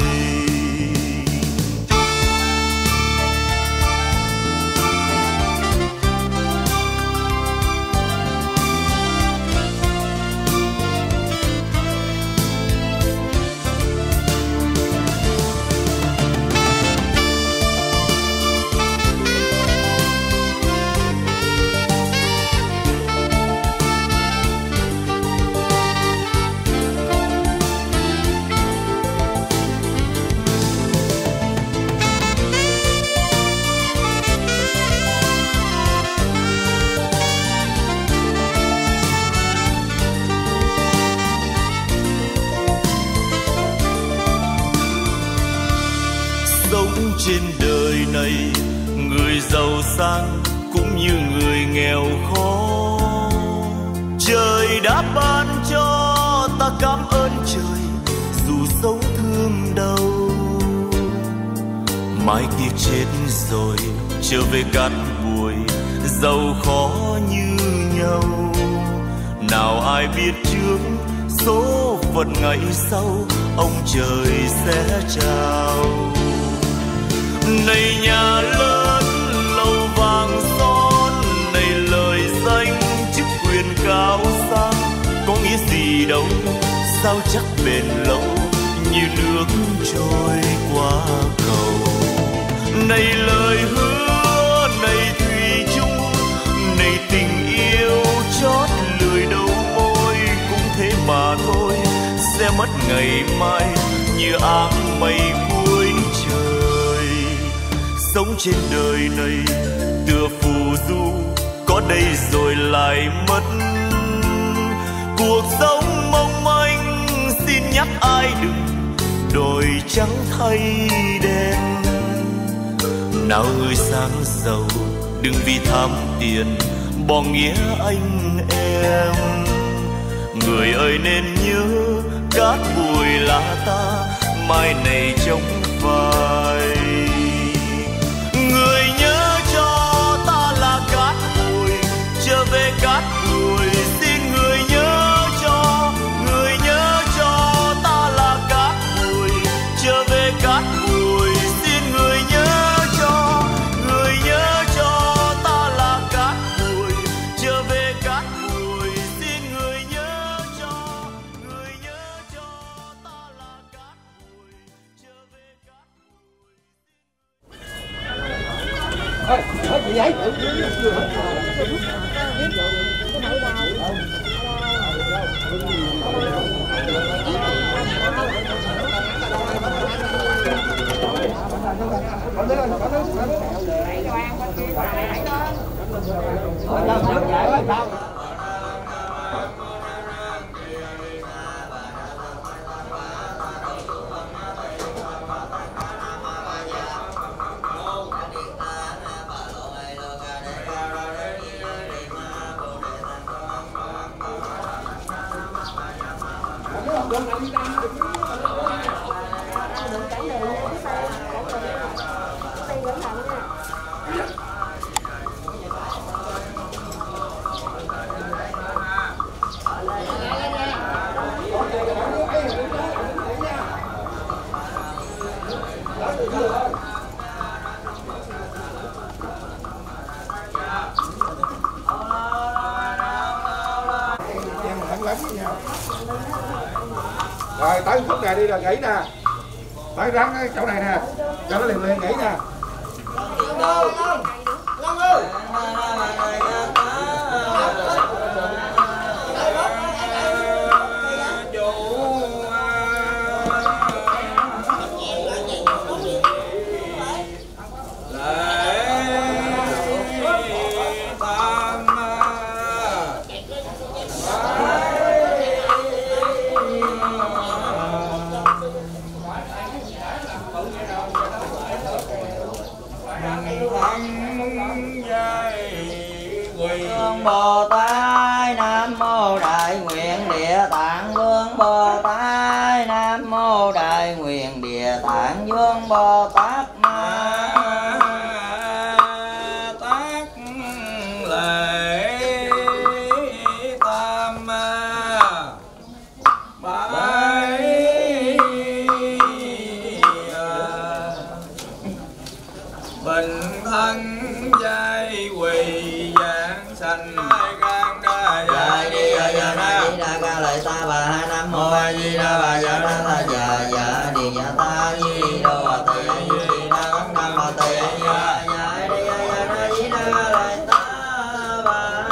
Speaker 7: Trên đời này người giàu sang cũng như người nghèo khó. Trời đã ban cho ta cảm ơn trời, dù sống thương đau. Mai kia chết rồi trở về cát bụi, giàu khó như nhau. Nào ai biết trước số phận ngày sau, ông trời sẽ trao. Này nhà lớn lầu vàng son, này lời danh chức quyền cao sang, có nghĩa gì đâu sao chắc bền lâu như nước trôi qua cầu. Này lời hứa, này thủy chung, này tình yêu chót lười đầu môi, cũng thế mà thôi sẽ mất ngày mai như áng mây cuối trời. Sống trên đời này tựa phù du, có đây rồi lại mất. Cuộc sống mong manh xin nhắc ai đừng đổi trắng thay đen. Nào người sáng giàu đừng vì tham tiền bỏ nghĩa anh em. Người ơi nên nhớ cát bụi là ta, mai này trông phai. Người nhớ cho ta là cát bụi, trở về cát bụi xin người nhớ cho. Người nhớ cho ta là cát bụi, trở về cát bụi xin người nhớ cho. Người nhớ cho ta là cát bụi, trở về cát bụi xin người nhớ cho. Người nhớ cho ta là cát bụi, trở về cát bụi.
Speaker 6: Ơi, ơi gì vậy?
Speaker 8: Rồi tới khúc này đi rồi nghỉ nè. Phải rắn cái chỗ này nè. Cho nó liền liền nghỉ nè.
Speaker 3: Long ơi. Bồ Tát Nam Mô Đại Nguyện Địa Tạng Vương Bồ Tát Nam Mô Đại Nguyện Địa Tạng Vương Bồ Tát Ma Tát Lễ Tam Bái Bình Thân Giai Quỳ sanh gan đa dạ đi dạ dạ na di đà ca lợi ta bà ha nam mô a di đà bà dạ đa ta dạ dạ đi dạ ta di đà bà tỳ a di đà các nam bà tỳ a dạ dạ đi dạ dạ na di đà ca lợi ta bà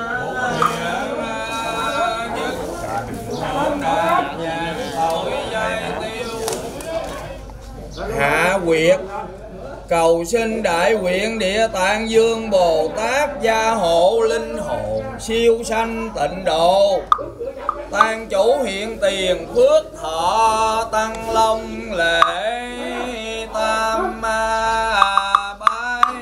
Speaker 4: Hạ Quyệt cầu xin Đại Nguyện Địa Tạng Vương Bồ Tát gia hộ linh hồn siêu sanh tịnh độ, tạng chủ hiện tiền phước thọ tăng long lễ tam bái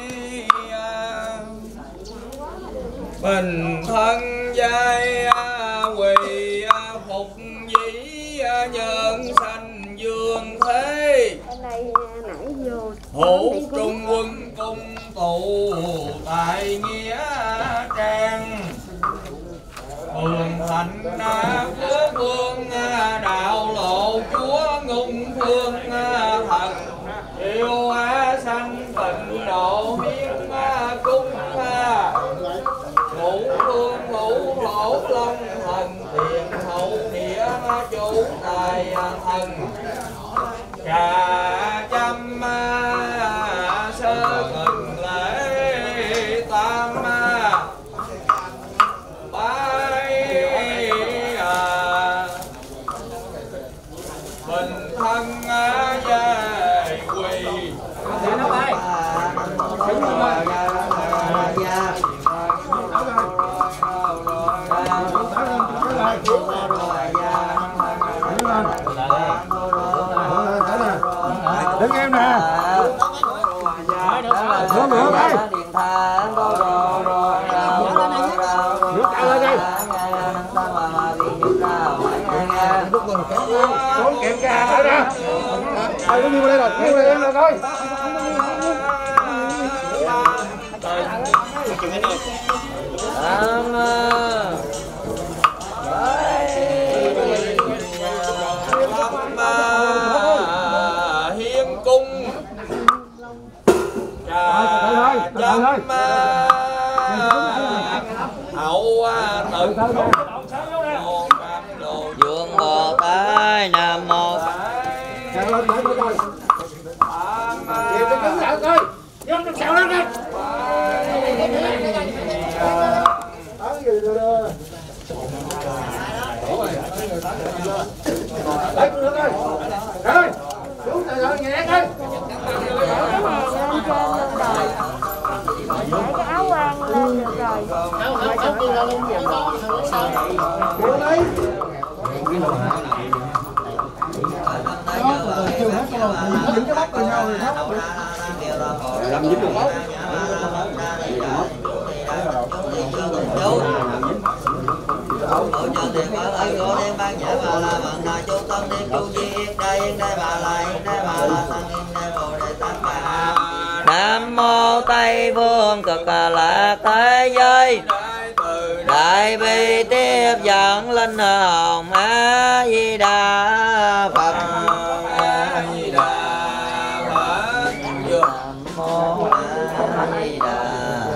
Speaker 4: bình thân giai quỳ phục dĩ nhân sanh dương thế hữu trung quân cung tụ tại nghĩa trang phường thành phước vương đạo lộ chúa ngung phương thần yêu á sanh tịnh độ hiến cung ngũ phương ngũ thổ long thần tiền hậu địa chủ tài thần cả trăm sơ ngừng lễ tam bái bình thân giai quỳ nó bay
Speaker 8: đứng em nè. Nước nước đây. Nước cạn lên đi. Xuống kiểm tra thôi nè. Ai có nhiêu đây rồi, nhiêu đây em rồi coi.
Speaker 4: hiến cung trà chấm hậu tự
Speaker 3: Vương Bồ Tát Nam Mô
Speaker 8: Sẹo lên để coi coi. Kìa cái cứng lại coi. Vô nó sẹo lên đi. Tới gì rồi. Lấy con nước ơi. Rồi. Xuống từ từ nhẹ coi.
Speaker 9: Để cái áo quan lên được rồi.
Speaker 8: Áo áo áo kia ra luôn vậy đó. Vô đi. Những cái bắp vào nhau rồi hết. Làm dính được bắp.
Speaker 3: Hỗ trợ tiền bảo lại cô đem ban giải bà là vận đại chú tân đem chú di yên đây yên đây bà là yên đây bà là tăng yên đây bồ đề tát bà. Nam mô Tây Phương cực lạc thế giới đại bi tiếp dẫn linh hồn A Di Đà Phật.
Speaker 4: A Di Đà Phật.
Speaker 3: mô A Di Đà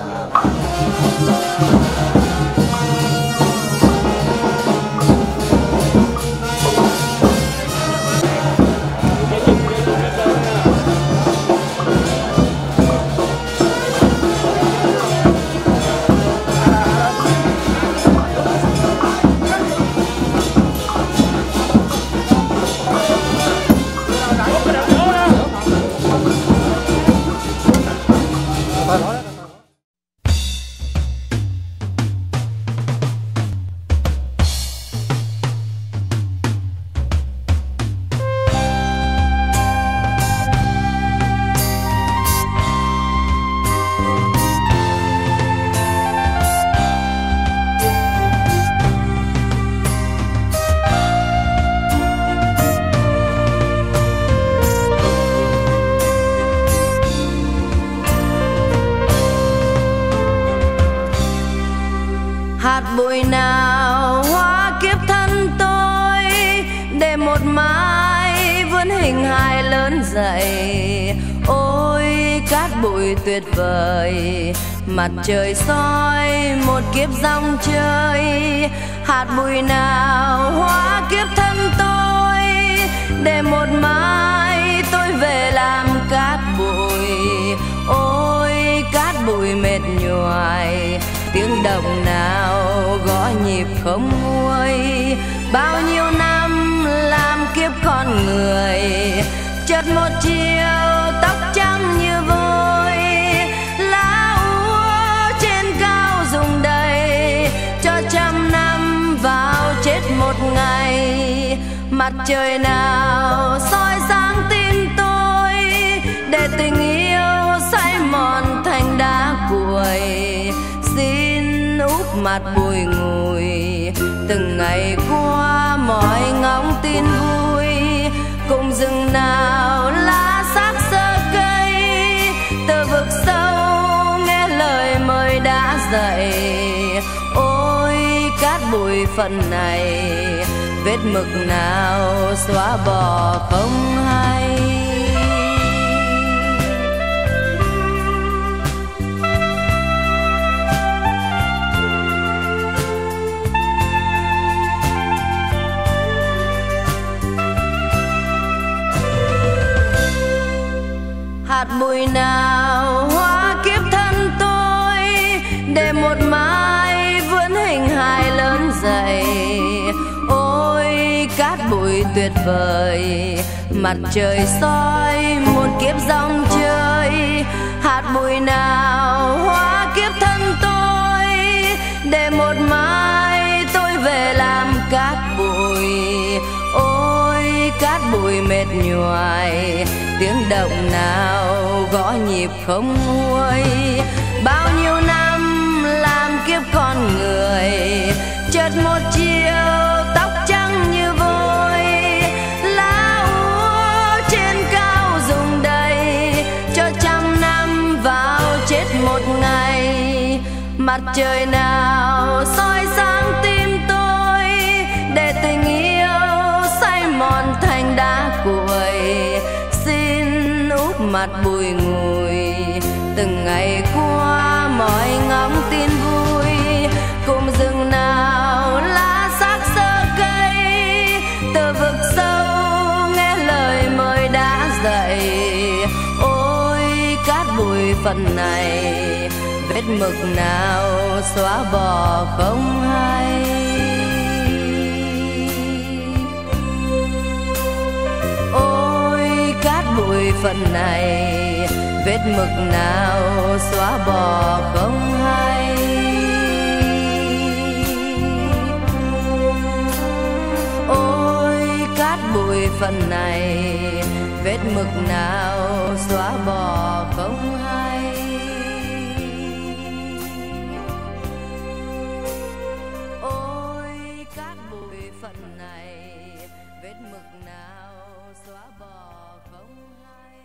Speaker 2: hạt bụi nào hóa kiếp thân tôi để một mai vươn hình hài lớn dậy. Ôi cát bụi tuyệt vời, mặt trời soi một kiếp dòng chơi. Hạt bụi nào hóa kiếp thân tôi để một mai tôi về làm cát bụi. Ôi cát bụi mệt nhoài, tiếng động nào gõ nhịp không nguôi. Bao nhiêu năm làm kiếp con người, chợt một chiều tóc trắng như vôi. Lá úa trên cao rụng đầy, cho trăm năm vào chết một ngày. Mặt trời nào soi sáng tin tôi, để tình yêu say mòn thành đá cuội. Xin úp mặt bùi ngùi, từng ngày qua mỏi ngóng tin vui. Cùng rừng nào lá xác sơ cây, từ vực sâu nghe lời mời đã dậy. Ôi cát bụi phận này, vết mực nào xóa bỏ không hay. Hạt bụi nào hóa kiếp thân tôi, để một mai vươn hình hài lớn dậy. Ôi cát bụi tuyệt vời, mặt trời soi một kiếp dòng chơi. Hạt bụi nào hóa kiếp thân tôi, để một mai tôi về làm cát bụi. Ôi cát bụi mệt nhoài, tiếng động nào gõ nhịp không nguôi. Bao nhiêu năm làm kiếp con người, chợt một chiều tóc trắng như vôi. Lá úa trên cao rụng đầy, cho trăm năm vào chết một ngày. Mặt trời nào soi sáng tim tôi, để tình yêu say mòn thành đá cuội. Xin úp mặt bùi ngùi, từng ngày qua mỏi ngóng tin vui. Cùng rừng nào lá xác sơ cây, từ vực sâu nghe lời mời đã dậy. Ôi cát bụi phận này, vết mực nào xóa bỏ không hay. Ôi cát bụi phận này, vết mực nào xóa bỏ không hay. Ôi cát bụi phận này, vết mực nào xóa bỏ không hay. Ôi cát bụi phận này, vết mực nào xóa bỏ không hay.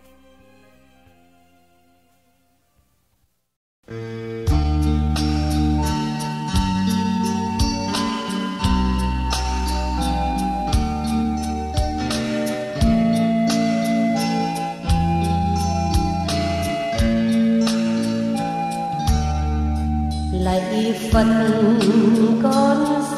Speaker 2: lạy Phật con